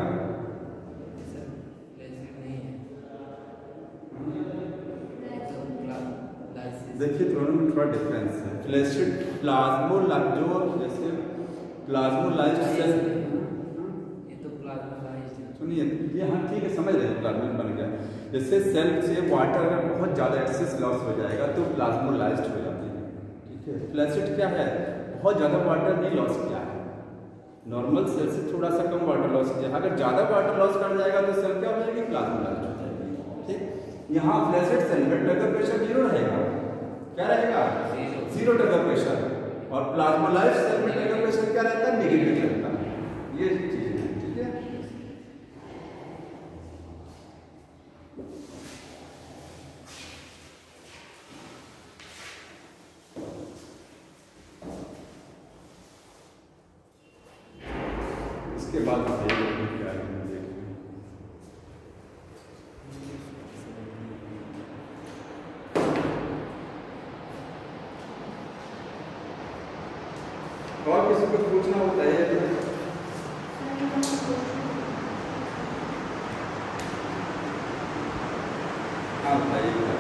Speaker 1: देखिए दोनों में थोड़ा डिफरेंस है। फ्लैसिड प्लाज्मोलाइज्ड, जो जैसे प्लाज्मोलाइज्ड सेल,
Speaker 2: ये तो प्लाज्मोलाइज्ड है।
Speaker 1: सुनिए ये हाँ ठीक है, समझ रहे हैं, प्लाज्मा बन गया। जैसे सेल से वाटर अगर बहुत ज़्यादा एक्सेस लॉस हो जाएगा तो प्लाज्मोलाइज्ड हो जाती है, ठीक है। फ्लैसिड क्या है, बहुत ज़्यादा वाटर नहीं लॉस किया है, नॉर्मल सेल से थोड़ा सा कम वाटर लॉस किया। अगर ज़्यादा वाटर लॉस कर जाएगा तो सेल क्या हो जाएगी, प्लाज्मोलाइज्ड हो जाएगी, ठीक। यहाँ फ्लैसिड सेल में टर्गर प्रेशर जीरो रहेगा, क्या रहेगा, जीरो टर्गर प्रेशर। और प्लाज्मोलाइज्ड सेल में टेलर प्रेशर क्या रहता है, नेगेटिव रहता है। ये चीजें हैं, ठीक है। इसके बाद देखेंगे क्या है, और किसी को पूछना होता है तो हाँ बताइए।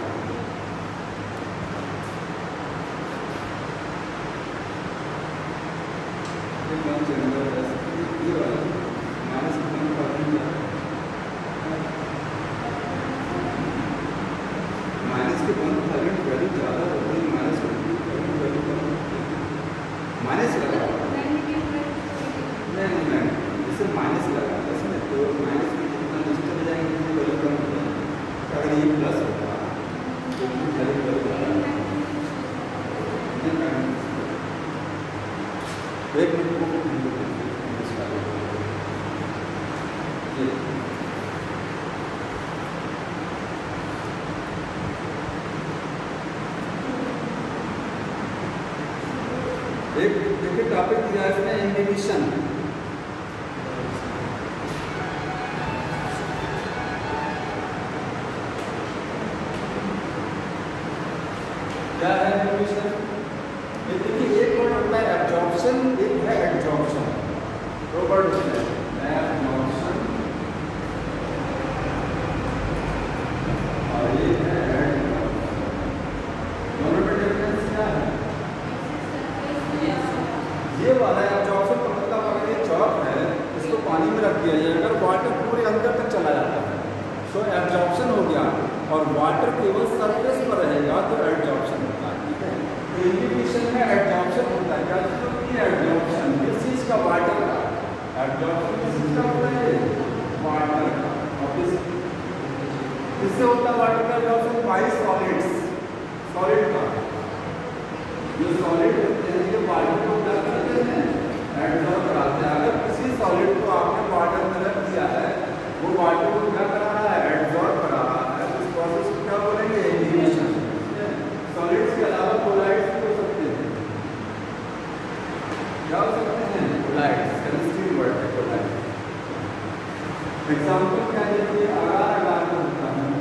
Speaker 1: माइनस के वन थाउजेंड वैल्यू ज़्यादा होती है, माइनस के टू थाउजेंड वैल्यू कम होती है। माइनस लगा नहीं नहीं जैसे माइनस लगा इसमें तो माइनस में कितना नष्ट हो जाएंगे, कितनी वैल्यू कम हो जाएगी। अगर ये प्लस होगा तो वैल्यू वैल्यू एक मिनट को एक देखिए टॉपिक दिया है इसमें इनहिबिशन। क्या है इनहिबिशन? ये देखिए एक वर्ड होता है एब्जॉर्प्शन, एक है एडजॉर्प्शन। दो वर्ड होते हैं एब्जॉर्प्शन और ये है एडजॉर्प्शन। दोनों में डिफरेंस क्या है? ये वाला एब्जॉर्प्शन का मतलब अगर ये चौक है इसको पानी में रख दिया जाए, अगर वाटर पूरे अंदर तक चला जाता है तो एब्जॉर्प्शन हो गया, और वाटर केवल सरफेस पर रहेगा तो एडजॉर्प्शन होता है, ठीक है। तो इनहिबिशन में एडजॉर्प्शन होता है। क्या चीज़ एडजॉर्प्शन? किस चीज़ का? वाटर का। एडजॉर्प्शन किस चीज़ का होता है? वाटर का। और किस किससे होता है वाटर का एडजॉर्प्शन? बाय सॉलिड्स, सॉलिड का। जो सॉलिड होते हैं ये वाटर को क्या करते हैं? एब्जॉर्ब कराते हैं। अगर किसी सॉलिड को आपने वाटर में रख दिया है, वो वाटर को क्या करा रहा है? एब्जॉर्ब करा रहा है। इस प्रोसेस को क्या बोलेंगे? इनहिबिशन। सॉलिड्स के अलावा कोलाइड्स भी हो सकते हैं। क्या हो सकते हैं? कोलाइड्स। केमिस्ट्री वर्ड है कोलाइड। एग्जांपल क्या देखिए, अगार अगार का होता है,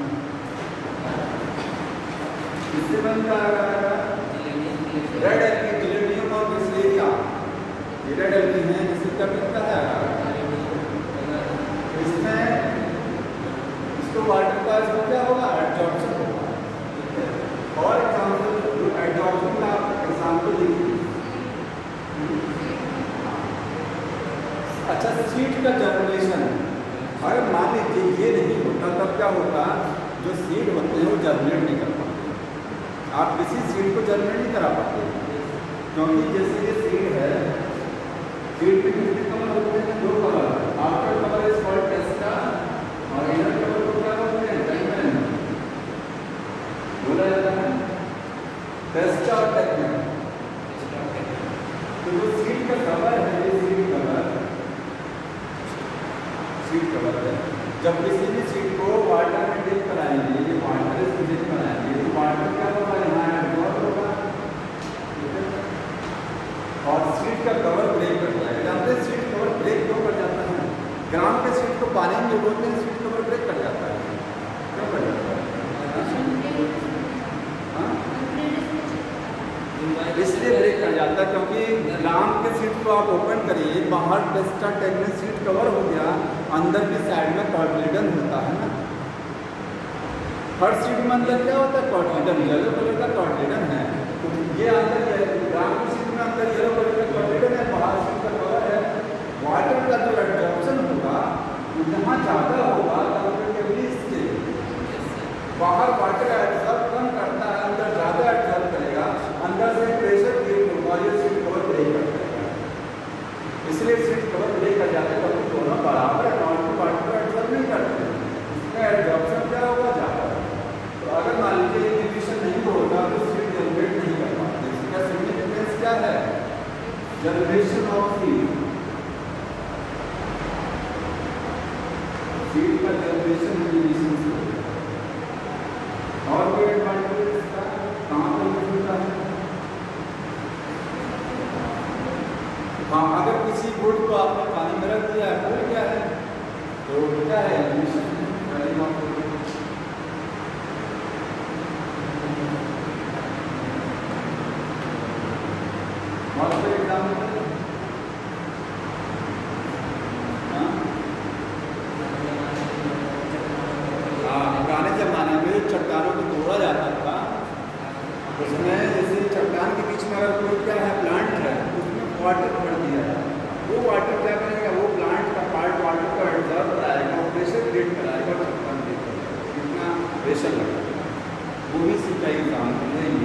Speaker 1: इससे बनता है अगार रेड एल्गी, गिलेडियम और बिस्लेरिया। ये रेड एल्गी है जिससे क्या बनता है? इसमें इसको वाटर का इसको क्या होगा? एडजॉर्प्शन होगा। और एग्जांपल एडजॉर्प्शन का एग्जांपल देखिए। अच्छा, सीड का जर्मिनेशन। अगर मान लीजिए ये नहीं होता तब क्या होता? जो सीड होते हैं वो जर्मिनेट नहीं कर पाते। आप किसी सीड को जर्मिनेट नहीं करा पाते, क्योंकि जैसे ये सीड है, सीड पे कितने कवर होते हैं? दो cover. Outer cover is called testa और इनर कवर को क्या बोलते हैं? टेगमेन। बोला जाता है टेस्टा और टेगमेन। तो जो सीड का कवर है, ये सीड कवर सीड कवर है। जब किसी भी सीड को वाटर में डिप कराएंगे, ये वाटर इसमें डिप कराएंगे तो वाटर क्या होगा? यहाँ एब्जॉर्ब होगा और सीड का कवर ब्रेक कर जाएगा। जानते हैं सीड कवर ब्रेक क्यों कर जाता है? ग्राम के सीड को पानी में बोलते हैं, सीड कवर ब्रेक कर जाता है। क्यों कर जाता है? इसलिए ब्रेक कर जाता है क्योंकि ग्राम के सीड को आप ओपन करिए, बाहर टेस्टा टेगमेन सीड कवर हो गया, अंदर की साइड में कॉर्टिलेडन होता है ना। हर सीड में अंदर क्या होता है? कॉर्टिलेडन। येलो कलर का कॉर्टिलेडन है। तो ये अंदर ग्राम की सीड में अंदर येलो कलर का कॉर्टिलेडन है, बाहर सीड का कवर है। वाटर का जो एब्जॉर्प्शन होगा जहाँ ज़्यादा होगा कंपेरेटिवली इसके बाहर वाटर एब्जॉर्ब कम करता है, अंदर ज़्यादा एब्जॉर्ब करेगा, अंदर से प्रेशर क्रिएट होगा, ये सीट कवर ब्रेक कर जाएगा। इसलिए सीट कवर ब्रेक कर जाता है क्योंकि दोनों बराबर है, नॉर्मल वाटर को एब्जॉर्ब नहीं करते, इसमें एब्जॉर्प्शन क्या होगा? ज़्यादा। तो अगर मान लीजिए इनहिबिशन नहीं होगा तो सीट जनरेट नहीं कर पाते। इसका सिग्निफिकेंस क्या है? जनरेशन ऑफ सीड, सीड का जनरेशन डिवीजन से होता है। और कोई एडवांटेज इसका कहाँ पर यूज होता है? हाँ, अगर किसी गुड को आपने पानी में रख दिया है तो क्या है, तो क्या है एलिमिनेशन और कोई एग्जाम्पल? हाँ, पुराने जमाने में चट्टानों को तोड़ा जाता था, उसमें जैसे चट्टान के बीच में अगर कोई क्या है प्लांट है, उसमें वाटर भर दिया है, वो वाटर क्या करेगा, वो प्लांट का पार्ट वाटर को एब्जॉर्ब कराएगा और प्रेशर क्रिएट कराएगा और चट्टान देगा, कितना प्रेशर लगेगा, वो भी सिंचाई काम करेंगे।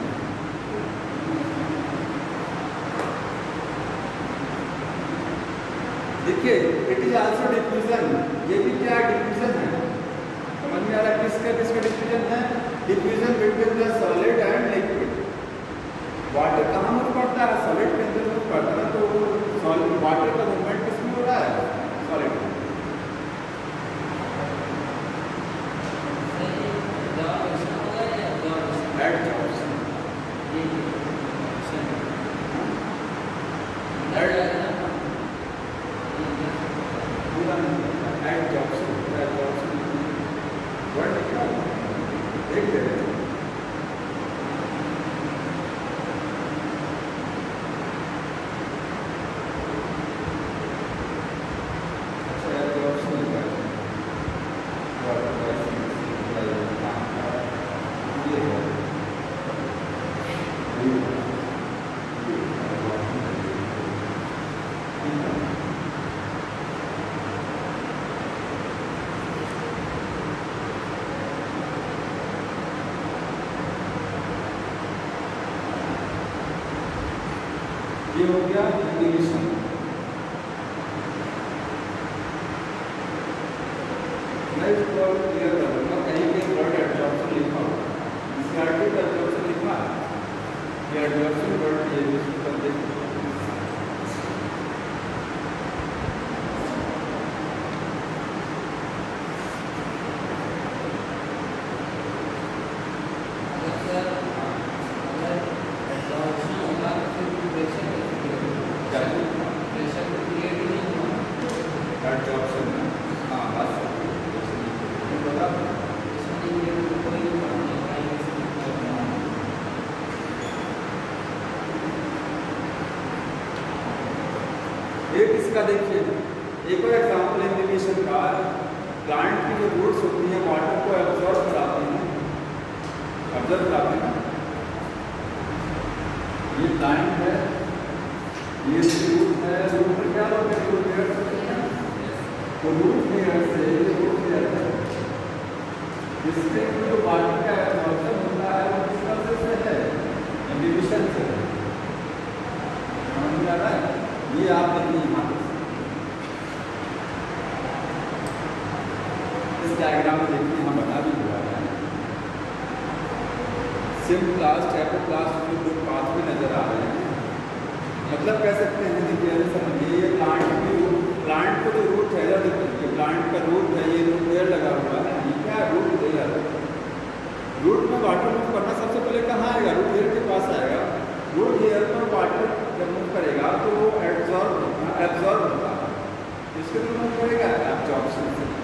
Speaker 1: देखिए, इट इज आल्सो डिफ्यूजन, ये भी क्या डिफ्यूजन है, समझ में आ रहा है किसका किसका डिफ्यूजन है? Diffusion between the solid and liquid. Water कहाँ में पड़ता है? सॉलिड के अंदर में पड़ता है, तो सॉलिड वाटर का मूवमेंट किसमें हो रहा है? सॉलिड में। ये हो गया इंटीग्रेशन। मैं इसको क्लियर कर दूंगा, कहीं कहीं वर्ड एब्जॉर्प्शन लिखा हो, सीआरटी का एब्जॉर्प्शन लिखा है, ये एब्जॉर्प्शन वर्ड ये भी कर देख एक इसका देखिए, एक और एग्जाम्पल इंटीग्रेशन का, प्लांट की जो रूट्स होती हैं वाटर को एब्जॉर्ब कराती हैं, ऑब्जर्व कराते हैं। ये प्लांट है, ये रूट है, रूट में क्या होता है, रूट लेयर तो रूट लेयर से रूट लेयर है, जिससे जो वाटर का एब्जॉर्प्शन होता है वो किस प्रोसेस से है? इंटीग्रेशन से। समझ में आ रहा है? ये आप देखिए यहाँ पर इस डायग्राम में देखिए, यहाँ बता भी हुआ है सिम्प्लास्ट एपोप्लास्ट के दो पाथवे नजर आ रहे हैं। मतलब कह सकते हैं, देखिए समझिए, ये प्लांट की प्लांट का जो रूट है, देखिए प्लांट का रूट है, ये रूट लेयर लगा हुआ है, ये क्या रूट लेयर। रूट में वाटर मूव करना सबसे पहले कहाँ आएगा? रूट लेयर के पास आएगा। रूट लेयर पर वाटर जब मूव करेगा तो वो एब्जॉर्ब एब्जॉर्ब होगा, इसके थ्रू मूव करेगा एब्जॉर्प्शन से।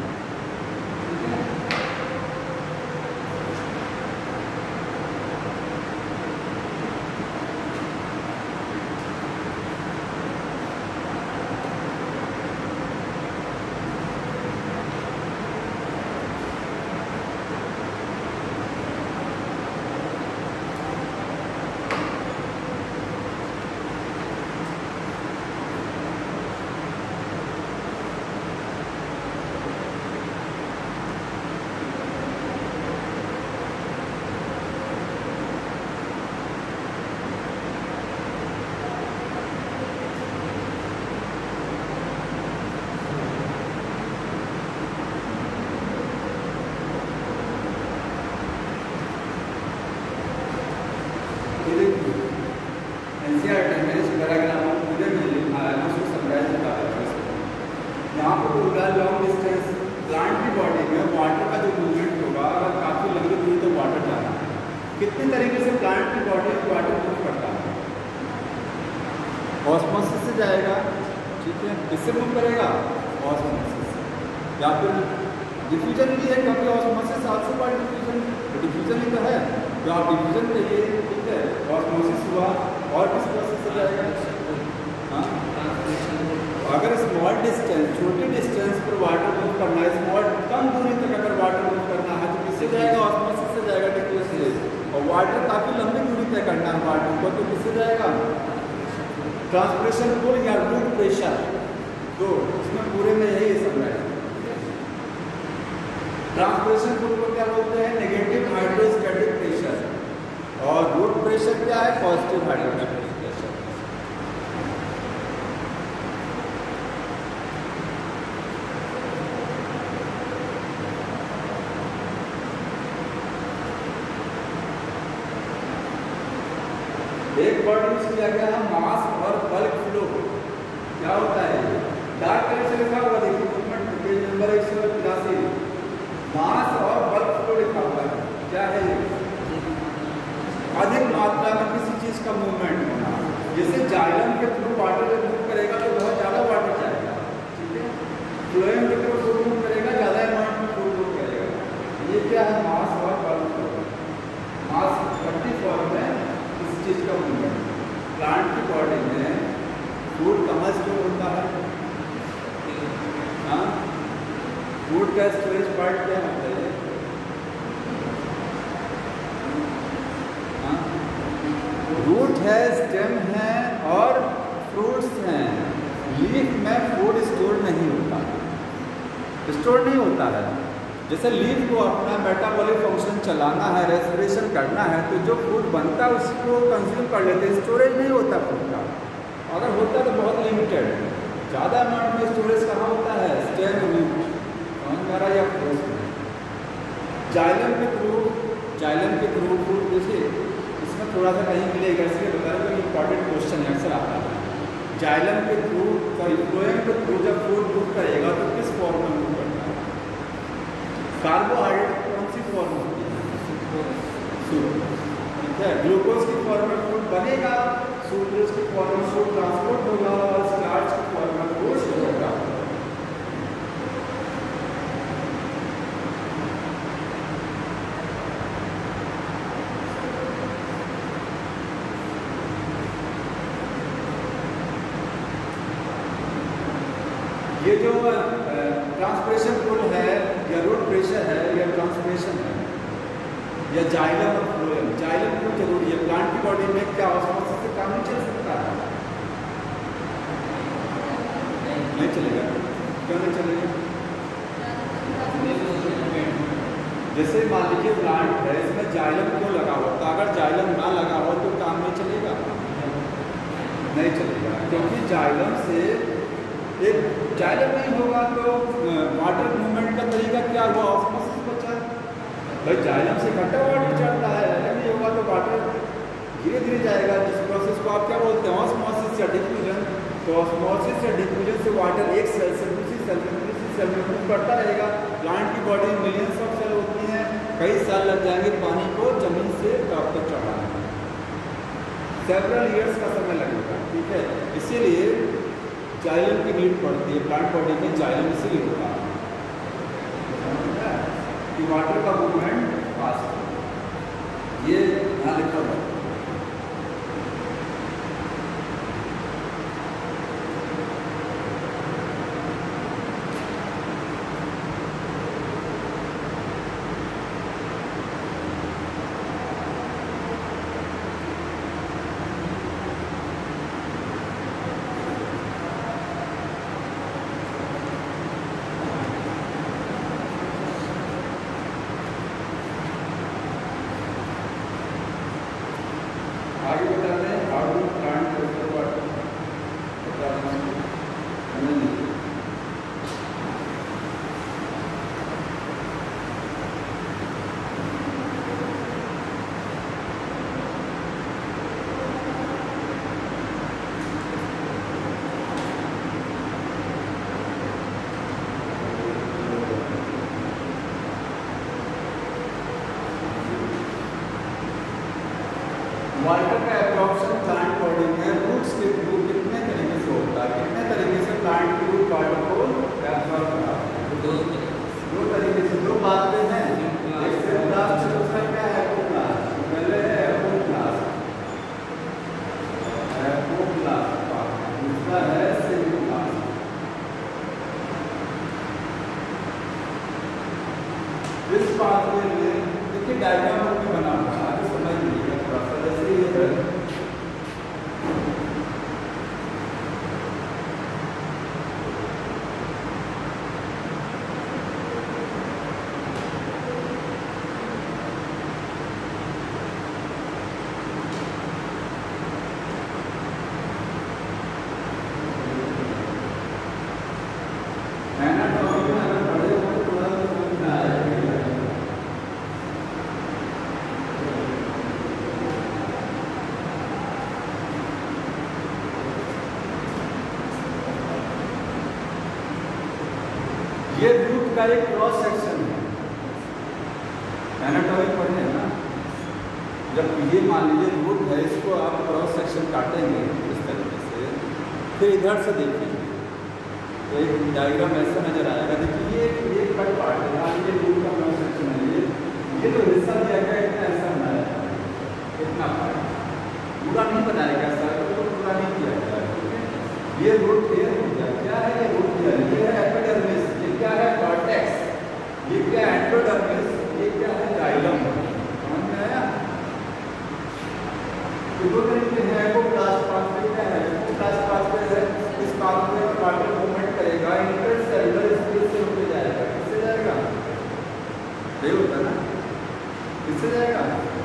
Speaker 1: जाएगा, ठीक है, किससे मूव करेगा, ऑस्मोसिस से। या फिर डिफ्यूजन भी है, क्योंकि osmosis also by diffusion, diffusion ही तो है, तो आप डिफ्यूजन करिए, ठीक है, ऑस्मोसिस हुआ और किस प्रोसेस से जाएगा। हाँ, अगर स्मॉल डिस्टेंस, छोटे डिस्टेंस पर वाटर मूव करना है, स्मॉल कम दूरी तक अगर वाटर मूव करना है तो किससे जाएगा, ऑस्मोसिस से जाएगा, डिफ्यूजन से। और वाटर काफ़ी लंबी दूरी तय करना है वाटर को, तो किससे जाएगा, ट्रांसप्रेशन पुल या रूट प्रेशर। तो इसमें पूरे में यही सब है। ट्रांसप्रेशन पुल को क्या बोलते हैं, नेगेटिव हाइड्रोस्टैटिक प्रेशर, और रूट प्रेशर क्या है, पॉजिटिव हाइड्रोस्टैटिक प्रेशर। एक वर्ड यूज किया गया है, मास और बल्क फ्लो। क्या होता है, डार्क कलर से लिखा हुआ देखिए, डॉक्यूमेंट पेज नंबर एक सौ तिरासी, मास और बल्क फ्लो लिखा हुआ है। क्या है, अधिक मात्रा में किसी चीज का मूवमेंट होना। जैसे जाइलम के थ्रू वाटर जब मूव करेगा तो बहुत ज्यादा वाटर जाएगा, ठीक है, फ्लोएम के थ्रू फ्लो मूव करेगा, ज्यादा अमाउंट में फ्लो मूव करेगा। ये क्या है, मास और बल्क फ्लो। मास इकट्ठी फॉर्म में चीज का मूवमेंट। प्लांट की बॉडी में फूड कहाँ स्टोर होता है, हाँ, फूड का स्टोरेज पार्ट क्या होता है, हाँ, रूट है, स्टेम है और फ्रूट्स हैं। लीफ में फूड स्टोर नहीं होता, स्टोर नहीं होता है। जैसे लीफ को अपना मेटाबॉलिक फंक्शन चलाना है, रेस्पिरेशन करना है, तो जो फूड बनता है उसको कंज्यूम कर लेते हैं, स्टोरेज नहीं होता फूड का। अगर होता तो बहुत लिमिटेड, ज़्यादा अमाउंट में स्टोरेज कहाँ होता है, स्टेम रूट वगैरह या फ्रूट्स में। जाइलम के थ्रू, जाइलम के थ्रू फूड, जैसे इसमें थोड़ा सा कहीं मिलेगा, इसलिए बता रहा हूँ, इंपॉर्टेंट क्वेश्चन है, अक्सर आता है। जाइलम के थ्रू, सॉरी फ्लोएम के थ्रू जब फूड मूव करेगा तो किस फॉर्म में मूव करता है, कार्बोहाइड्रेट कौन सी फॉर्म होती है, सूक्रोज, ठीक है, ग्लूकोज की फॉर्म में फूड बनेगा, सूक्रोज की फॉर्म में फूड ट्रांसपोर्ट होगा और स्टार्च की फॉर्म में फूड स्टोर होगा। ये जो ट्रांसप्रेशन पुल है या रूट प्रेशर है या ट्रांसप्रेशन है या जाइलम और फ्लोएम, जाइलम क्यों जरूरी है, प्लांट की बॉडी में क्या ऑस्मोसिस से काम नहीं चल सकता है, नहीं चलेगा, क्यों नहीं चलेगा, जैसे मान लीजिए प्लांट है, इसमें जाइलम क्यों लगा हुआ, तो अगर जाइलम ना लगा हो तो काम नहीं चलेगा, नहीं चलेगा, क्योंकि जाइलम से एक जाइलम नहीं होगा तो वाटर मूवमेंट का तरीका क्या हुआ, ऑस्मोसिस बचा। भाई जाइलम से इकट्ठा वाटर चढ़ता है, अगर नहीं होगा तो वाटर धीरे धीरे जाएगा, जिस प्रोसेस को आप क्या बोलते हैं, ऑस्मोसिस या डिफ्यूजन। तो ऑस्मोसिस या डिफ्यूजन से वाटर एक सेल से दूसरी सेल में दूसरी सेल में मूव करता रहेगा। प्लांट की बॉडी में मिलियंस ऑफ सेल होती हैं, कई साल लग जाएंगे पानी को जमीन से टॉप तक चढ़ाने में, सेवरल ईयर्स का समय लगेगा, ठीक है। इसीलिए जाइलम की नीड पड़ती है, प्लांट बॉडी में जाइलम इसीलिए होता है कि वाटर का मूवमेंट फास्ट है, ये यहाँ लिखा हुआ है। आगे बताते हैं how to plant pressure water. Water का एब्जॉर्प्शन प्लांट बॉडी में रूट्स के थ्रू कितने तरीके से होता कितने तरीके से प्लांट के रूट वाटर को एब्जॉर्ब करा,
Speaker 2: दो
Speaker 1: दो तरीके से, दो पाथवे हैं, एक सेल ब्लास्ट है, दूसरा क्या है एपोब्लास्ट। पहले है एपोब्लास्ट, एपोब्लास्ट पाथवे, दूसरा है सेल ब्लास्ट। इस पाथवे में देखिए डायग्राम में बना हुआ है, आगे समझ लीजिए थोड़ा सा। जैसे ये है ये रूट का एक क्रॉस सेक्शन है, एनाटॉमी पढ़े हैं ना। जब ये मान लीजिए रूट है, इसको आप क्रॉस सेक्शन काटेंगे इस तरीके से, फिर इधर से देखिए तो एक डायग्राम ऐसा नजर आएगा। देखिए ये ये कट पार्ट है, यहाँ ये रूट का क्रॉस सेक्शन है। ये ये तो हिस्सा दिया गया इतना ऐसा बनाया है, इतना पार्ट पूरा नहीं बनाया गया, सर्कल को पूरा नहीं किया गया, ठीक है। ये रूट क्लियर हो गया। क्या है ये रूट क्लियर? ये है एपिडर्मिस, ये क्या है कॉर्टेक्स, ये क्या है एंडोडर्मिस, ये क्या है जाइलम। समझ में आया? तो दो तरीके हैं। एपोब्लास्ट पाथवे क्या है? एपोब्लास्ट पाथवे है, इस पाथवे में वाटर मूवमेंट करेगा, इंटरसेलुलर स्पेस से होके जाएगा। किससे जाएगा? ये होता ना, किससे जाएगा?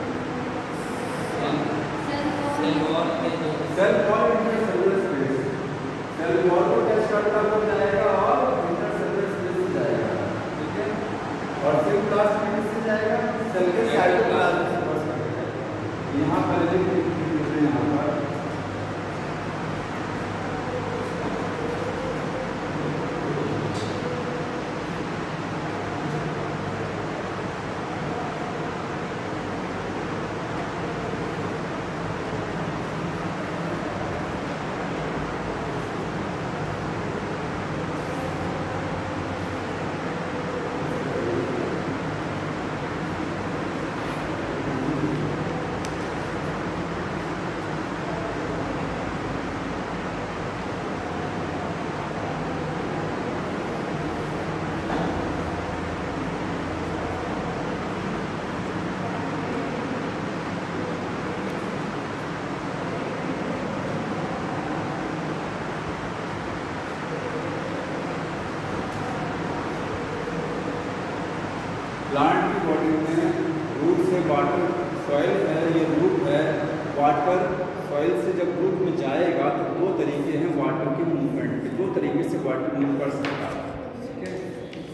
Speaker 2: सेल वॉल के दो
Speaker 1: cell wall intercellular space, cell wall को टच करता हुआ जाएगा और इंटरसेलुलर स्पेस से जाएगा, ठीक है। और सेल ब्लास्ट में किससे जाएगा? सेल के साइटोप्लाज्म से क्रॉस करेगा। यहाँ पर देखिए, यहाँ पर प्लांट की बॉडी में रूट से वाटर सॉइल है, ये रूट है, वाटर सॉइल से जब रूट में जाएगा तो दो तरीके हैं वाटर के मूवमेंट के, दो तरीके से वाटर मूव कर सकता है, ठीक है।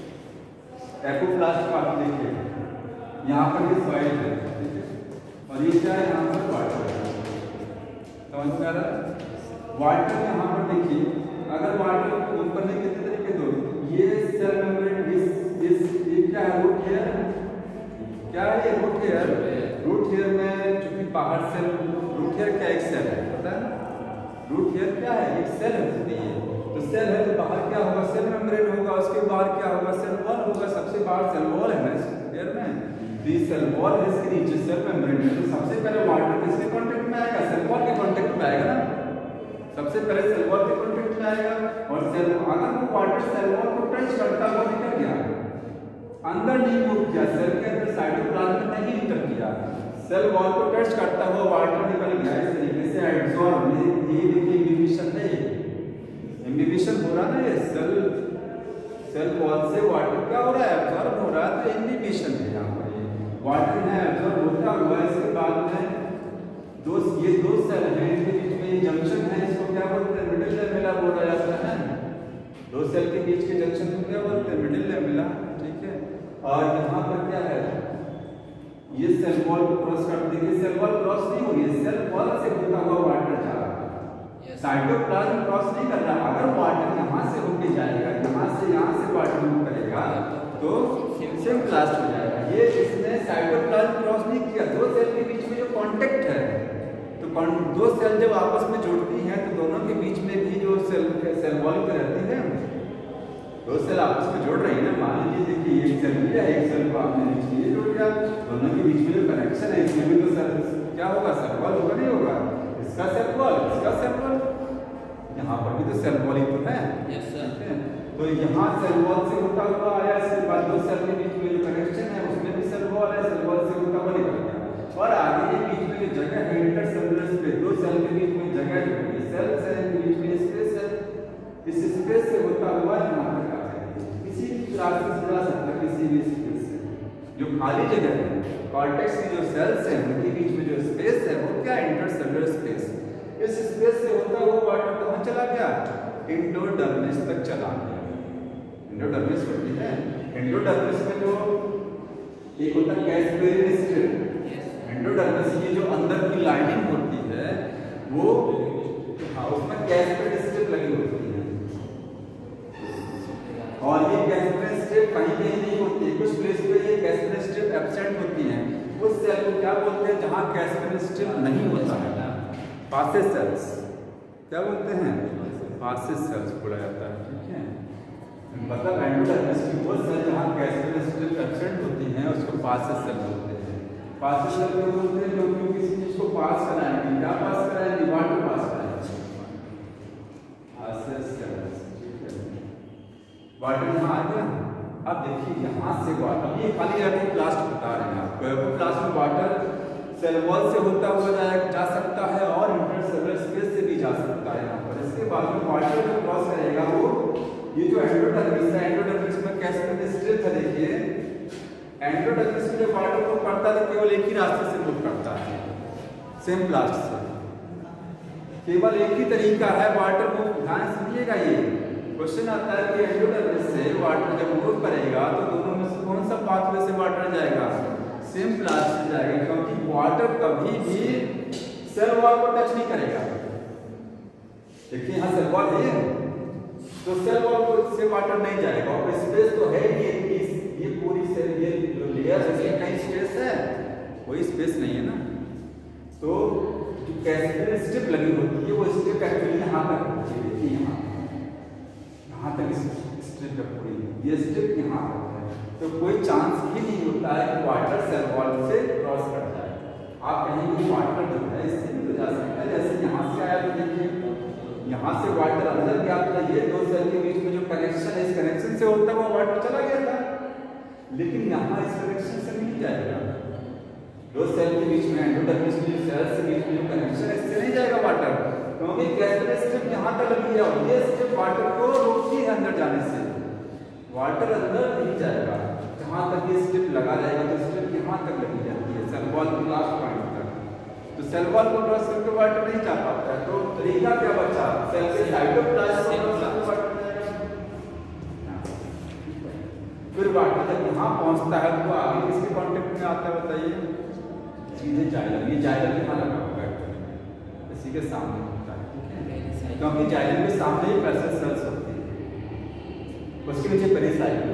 Speaker 1: एपोब्लास्ट का आप देखिए, यहाँ पर ये सॉइल है, ठीक है, और ये क्या है? यहाँ पर वाटर है। समझ में आ रहा है? वाटर यहाँ पर देखिए, अगर वाटर ऊपर ने कितने तरीके दो, ये सेल मेम्ब्रेन, इस इस ये क्या है? रूट हेयर, क्या है ये? Root hair. रूट हेयर में चूंकि बाहर सेल, रूट हेयर क्या एक सेल है, पता है ना? रूट हेयर क्या है? एक सेल है, तो सेल है तो बाहर क्या होगा? सेल मेम्ब्रेन होगा, उसके बाहर क्या होगा? सेल वॉल होगा। सबसे बाहर सेल वॉल है ना इस हेयर में, तो ये सेल वॉल है, इसके नीचे सेल मेम्ब्रेन है। तो सबसे पहले वाटर किसके कांटेक्ट में आएगा? सेल वॉल के कांटेक्ट में आएगा ना, सबसे पहले सेल वॉल के कांटेक्ट में आएगा। और सेल अगर वो वाटर सेल वॉल को टच करता हुआ निकल गया, अंदर नहीं मूव किया, सेल के अंदर साइटोप्लाज्म में नहीं इंटर किया, सेल वॉल को टच करता हुआ वाटर निकल गया, इस तरीके से एब्जॉर्ब, ये देखिए इम्बिबिशन है, ये इम्बिबिशन हो रहा है ना, ये सेल सेल वॉल से वाटर क्या हो रहा है? एब्जॉर्ब हो रहा है, तो इम्बिबिशन है। यहाँ पर ये वाटर है एब्जॉर्ब होता हुआ, इसके बाद में दो ये दो सेल हैं, इनके बीच में ये जंक्शन है, इसको क्या बोलते हैं? मिडिल लेमेला बोला जाता है। दो सेल के बीच के जंक्शन को क्या बोलते हैं? मिडिल लेमेला, ठीक है। और यहाँ पर क्या है? ये सेल वॉल को क्रॉस कर, देखिए सेल वॉल क्रॉस नहीं हो रही है, सेल वॉल से होता हुआ वाटर जा रहा है, साइटोप्लाज्म क्रॉस नहीं कर रहा। अगर वाटर यहाँ से होके जाएगा, यहाँ से यहाँ से वाटर मूव करेगा तो सिम्प्लास्ट हो जाएगा। ये इसने साइटोप्लाज्म क्रॉस नहीं किया, दो सेल के बीच में जो कांटेक्ट है, तो दो सेल जब आपस में जुड़ती हैं तो दोनों के बीच में भी जो सेल सेल वॉल पे रहती है, दो सेल आपस में जोड़ रही है ना। मान लीजिए देखिए एक सेल लिया, एक सेल को आपने बीच में जोड़ दिया, दोनों के बीच में जो कनेक्शन है इसमें भी तो सेल क्या होगा, सेल वॉल होगा नहीं होगा, इसका सेल वॉल इसका सेल वॉल, यहाँ पर भी तो सेल वॉल ही तो है।
Speaker 2: Yes sir.
Speaker 1: तो यहाँ सेल वॉल से होता हुआ आया, इसके बाद दो सेल के बीच में जो कनेक्शन है उसमें भी सेल वॉल है, सेल वॉल से होता हुआ निकल गया। और आगे ये बीच में जो जगह है इंटरसेलुलर स्पेस, दो सेल के बीच में जगह जो है सेल सेल के बीच में स्पेस है, इस स्पेस से होता हुआ यहाँ तक आ जाएगा। किसी भी रास्ते से जा सकता है, किसी भी स्पेस से जो खाली जगह है कॉर्टेक्स की जो सेल्स हैं उनके बीच में जो स्पेस है वो क्या, इंटरसेलुलर स्पेस। इस स्पेस से होता हुआ वाटर कहाँ चला गया, एंडोडर्मिस तक चला गया। एंडोडर्मिस होती है, एंडोडर्मिस में जो एक होता है कैस्पेरियन स्ट्रिप, एंडोडर्मिस की जो अंदर की लाइनिंग होती है वो हाँ उसमें कैस्पेरियन स्ट्रिप लगी होती है। और ये कैस्पेरियन स्ट्रिप कहीं कहीं नहीं होती है, कुछ प्लेस पे ये कैस्पेरियन स्ट्रिप एब्सेंट होती है। उस सेल को क्या बोलते हैं जहाँ कैस्पेरियन स्ट्रिप नहीं होता है, पासेज सेल्स क्या बोलते हैं, पासेज सेल्स बोला जाता है। ठीक है, मतलब एंडोडर्मिस की वो सेल जहाँ कैस्पेरियन स्ट्रिप एब्सेंट होती हैं उसको पासेज सेल बोलते हैं। पासेज सेल को बोलते हैं जो कि किसी चीज को पास कराएंगे, क्या पास कराएंगे, वाटर पास कराएंगे, पासेज सेल्स। ठीक है, वाटर यहाँ आ गया। अब देखिए यहाँ से वाटर, ये खाली एपोप्लास्ट बता रहे हैं आपको, एपोप्लास्ट में वाटर सेल वॉल से होता हुआ जा सकता है और इंटरसेलुलर स्पेस से भी जा सकता है यहाँ पर। इसके बाद में वाटर जो क्रॉस करेगा वो ये जो एंडोडर्मिस है, एंडोडर्मिस में कैस्पेरियन स्ट्रिप है, देखिए एंडोडर्मिस में जो वाटर मूव करता है केवल एक ही रास्ते से मूव करता है, सेम प्लास्ट से, केवल एक ही तरीका है वाटर मूव। ध्यान सुनिएगा, ये क्वेश्चन आता है कि एंडोडर्मिस से वाटर जब मूव करेगा तो दोनों में से कौन सा पाथवे से वाटर जाएगा, सेम प्लास्ट से जाएगा, क्योंकि वाटर कभी भी सेल वॉल को टच नहीं करेगा। देखिए यहाँ सेल वॉल है तो सेल वॉल को से वाटर नहीं जाएगा, और स्पेस तो है ही, ये पूरी सेल ये जो लेयर है इसमें कहीं स्पेस है, कोई स्पेस नहीं है ना। तो जो कैस्पेरियन स्ट्रिप लगी होती है वो स्ट्रिप एक्चुअली यहाँ तक होती है, देखिए यहाँ यहाँ तक स्ट्रिप है पूरी, ये स्ट्रिप यहाँ तक है। तो कोई चांस ही नहीं होता है कि वाटर सेल वॉल से क्रॉस कर जाए। आप कहेंगे वाटर जो है इससे भी तो जा सकता है, जैसे यहाँ से आया तो देखिए यहाँ से वाटर अंदर गया था, ये दो सेल के बीच में जो कनेक्शन है इस कनेक्शन से होता हुआ वाटर चला गया था, लेकिन यहाँ इस कनेक्शन से नहीं जाएगा। दो सेल के बीच में एंडोडर्मिस की सेल के बीच में जो कनेक्शन है इससे नहीं जाएगा वाटर, क्योंकि कैस्पेरियन स्ट्रिप यहाँ तक लगी है और ये स्ट्रिप वाटर को रोकती है अंदर जाने से, वाटर अंदर नहीं जाएगा। जहाँ तक ये स्ट्रिप लगा रहेगा तो स्ट्रिप यहाँ तक लगी जाती है सेल वॉल के लास्ट पॉइंट तक, तो सेल वॉल को क्रॉस करके वाटर नहीं जा पाता है। तो तरीका क्या बचा, सेल के साइटोप्लाज्म से क्रॉस करके वाटर जाएगा। फिर वाटर जब यहाँ पहुँचता है तो आगे किसके कांटेक्ट में आता है बताइए, सीधे जाइलम। ये जाइलम यहाँ लगा होगा इसी के सामने होता है, क्योंकि जाइलम के सामने ही पैसेज सेल्स होती है, उसके नीचे पेरिसाइकिल।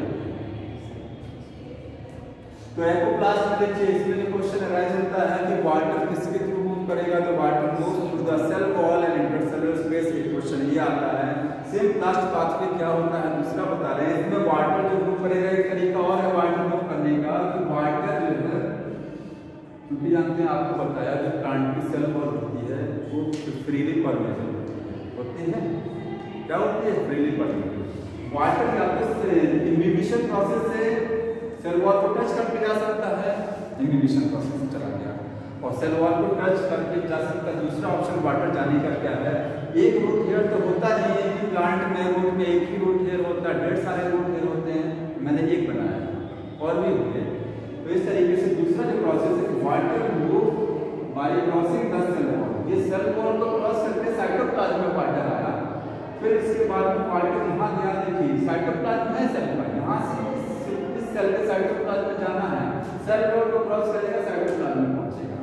Speaker 1: तो एपोप्लाज्म में देखिए इसमें जो क्वेश्चन अराइज होता है कि वाटर किसके थ्रू मूव करेगा, तो water move through the cell wall and intercellular space. ये क्वेश्चन ये आता है। सेम प्लास्ट पाथवे क्या होता है दूसरा बता रहे हैं। इसमें वाटर जो मूव करेगा एक तरीका और है वाटर मूव करने का, कि वाटर जो है क्योंकि जानते हैं आपको बताया जो प्लांट की सेल वॉल होती है वो फ्रीली परमेबल होती है, क्या होती है, फ्रीली परमेबल। वाटर या तो इनहिबिशन प्रोसेस से सेल वॉल को टच करके जा सकता है, इनहिबिशन प्रोसेस में चला गया, और सेल वॉल को टच करके जा सकता है। दूसरा ऑप्शन वाटर जाने का क्या है, एक रूट हेयर तो होता नहीं है कि प्लांट में रूट में एक ही रूट हेयर होता है, ढेर सारे रूट हेयर होते हैं, मैंने एक बनाया और भी होते हैं। तो इस तरीके से दूसरा जो प्रोसेस है water move by crossing the cell wall, ये सेल वॉल को क्रॉस करके साइटोप्लाज्म में वाटर आया, फिर इसके बाद में वाटर यहाँ गया, देखिए साइटोप्लाज्म है सेल का, यहाँ से सेल के साइटोप्लाज्म में जाना है, सेल वॉल को क्रॉस करेगा साइटोप्लाज्म में पहुंचेगा।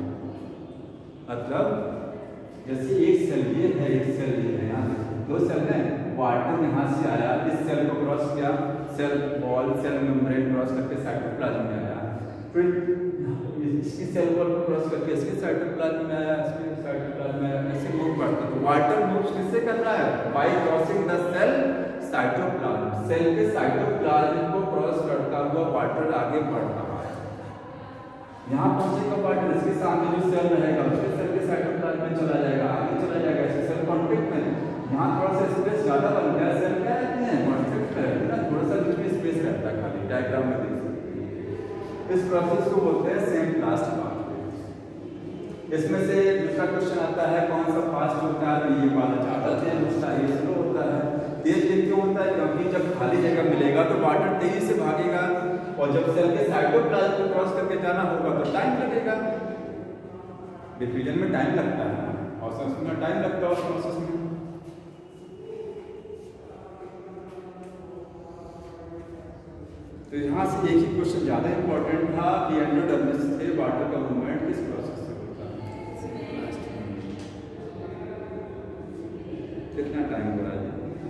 Speaker 1: मतलब जैसे एक सेल ये है एक सेल ये है, यहाँ दो सेल है, वाटर यहाँ से आया, इस सेल को क्रॉस किया, cell wall cell membrane cross करके साइटोप्लाज्म में आया, फिर इसकी सेल वॉल को क्रॉस करके इसके साइटोप्लाज्म में आया, इसके साइटोप्लाज्म वाटर मूव्स किससे कर रहा है? By crossing the cell cytoplasm. Cell के साइटोप्लाज्म को क्रॉस करता हुआ वाटर आगे बढ़ रहा है। यहाँ पहुंचेगा वाटर, इसके सामने जो सेल रहेगा उसके सेल के साइटोप्लाज्म में चला जाएगा, आगे चला जाएगा, ऐसे सेल कॉन्टेक्ट में। यहाँ थोड़ा सा स्पेस ज्यादा बन गया, सेल क्या रहते हैं कॉन्टेक्ट में ना, थोड़ा सा बीच में स्पेस रहता है खाली, डायग्राम में देख सकते हैं। इस प्रोसेस को बोलते हैं सेमीप्लास्ट पाथवे। इसमें से दूसरा क्वेश्चन आता है कौन सा फास्ट होता है? तो ये वाला ज्यादा तेज होता है, ये स्लो होता है। तेज क्यों होता है? क्योंकि जब खाली जगह मिलेगा तो वाटर तेजी से भागेगा, और जब सेल के साइटोप्लाज्म को क्रॉस करके जाना होगा तो टाइम लगेगा। डिफ्यूजन में टाइम लगता है और संश्लेषण में टाइम लगता है उस प्रोसेस में। तो यहाँ से एक ही क्वेश्चन ज्यादा इंपॉर्टेंट था कि एंडोडर्मिस से वाटर का मूवमेंट किस प्रोसेस से होता है। कितना टाइम हो रहा है?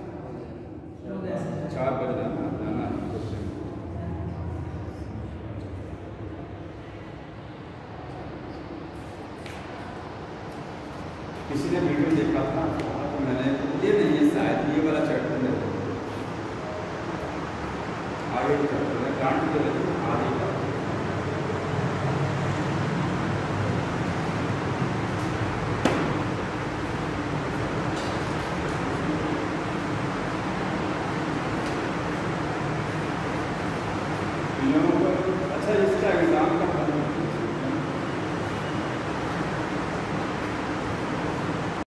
Speaker 1: चार बजे जाना जाना क्वेश्चन। किसी ने वीडियो देखा था तो मैंने ये नहीं है शायद ये वाला चैप्टर है आगे चैप्टर है, आगे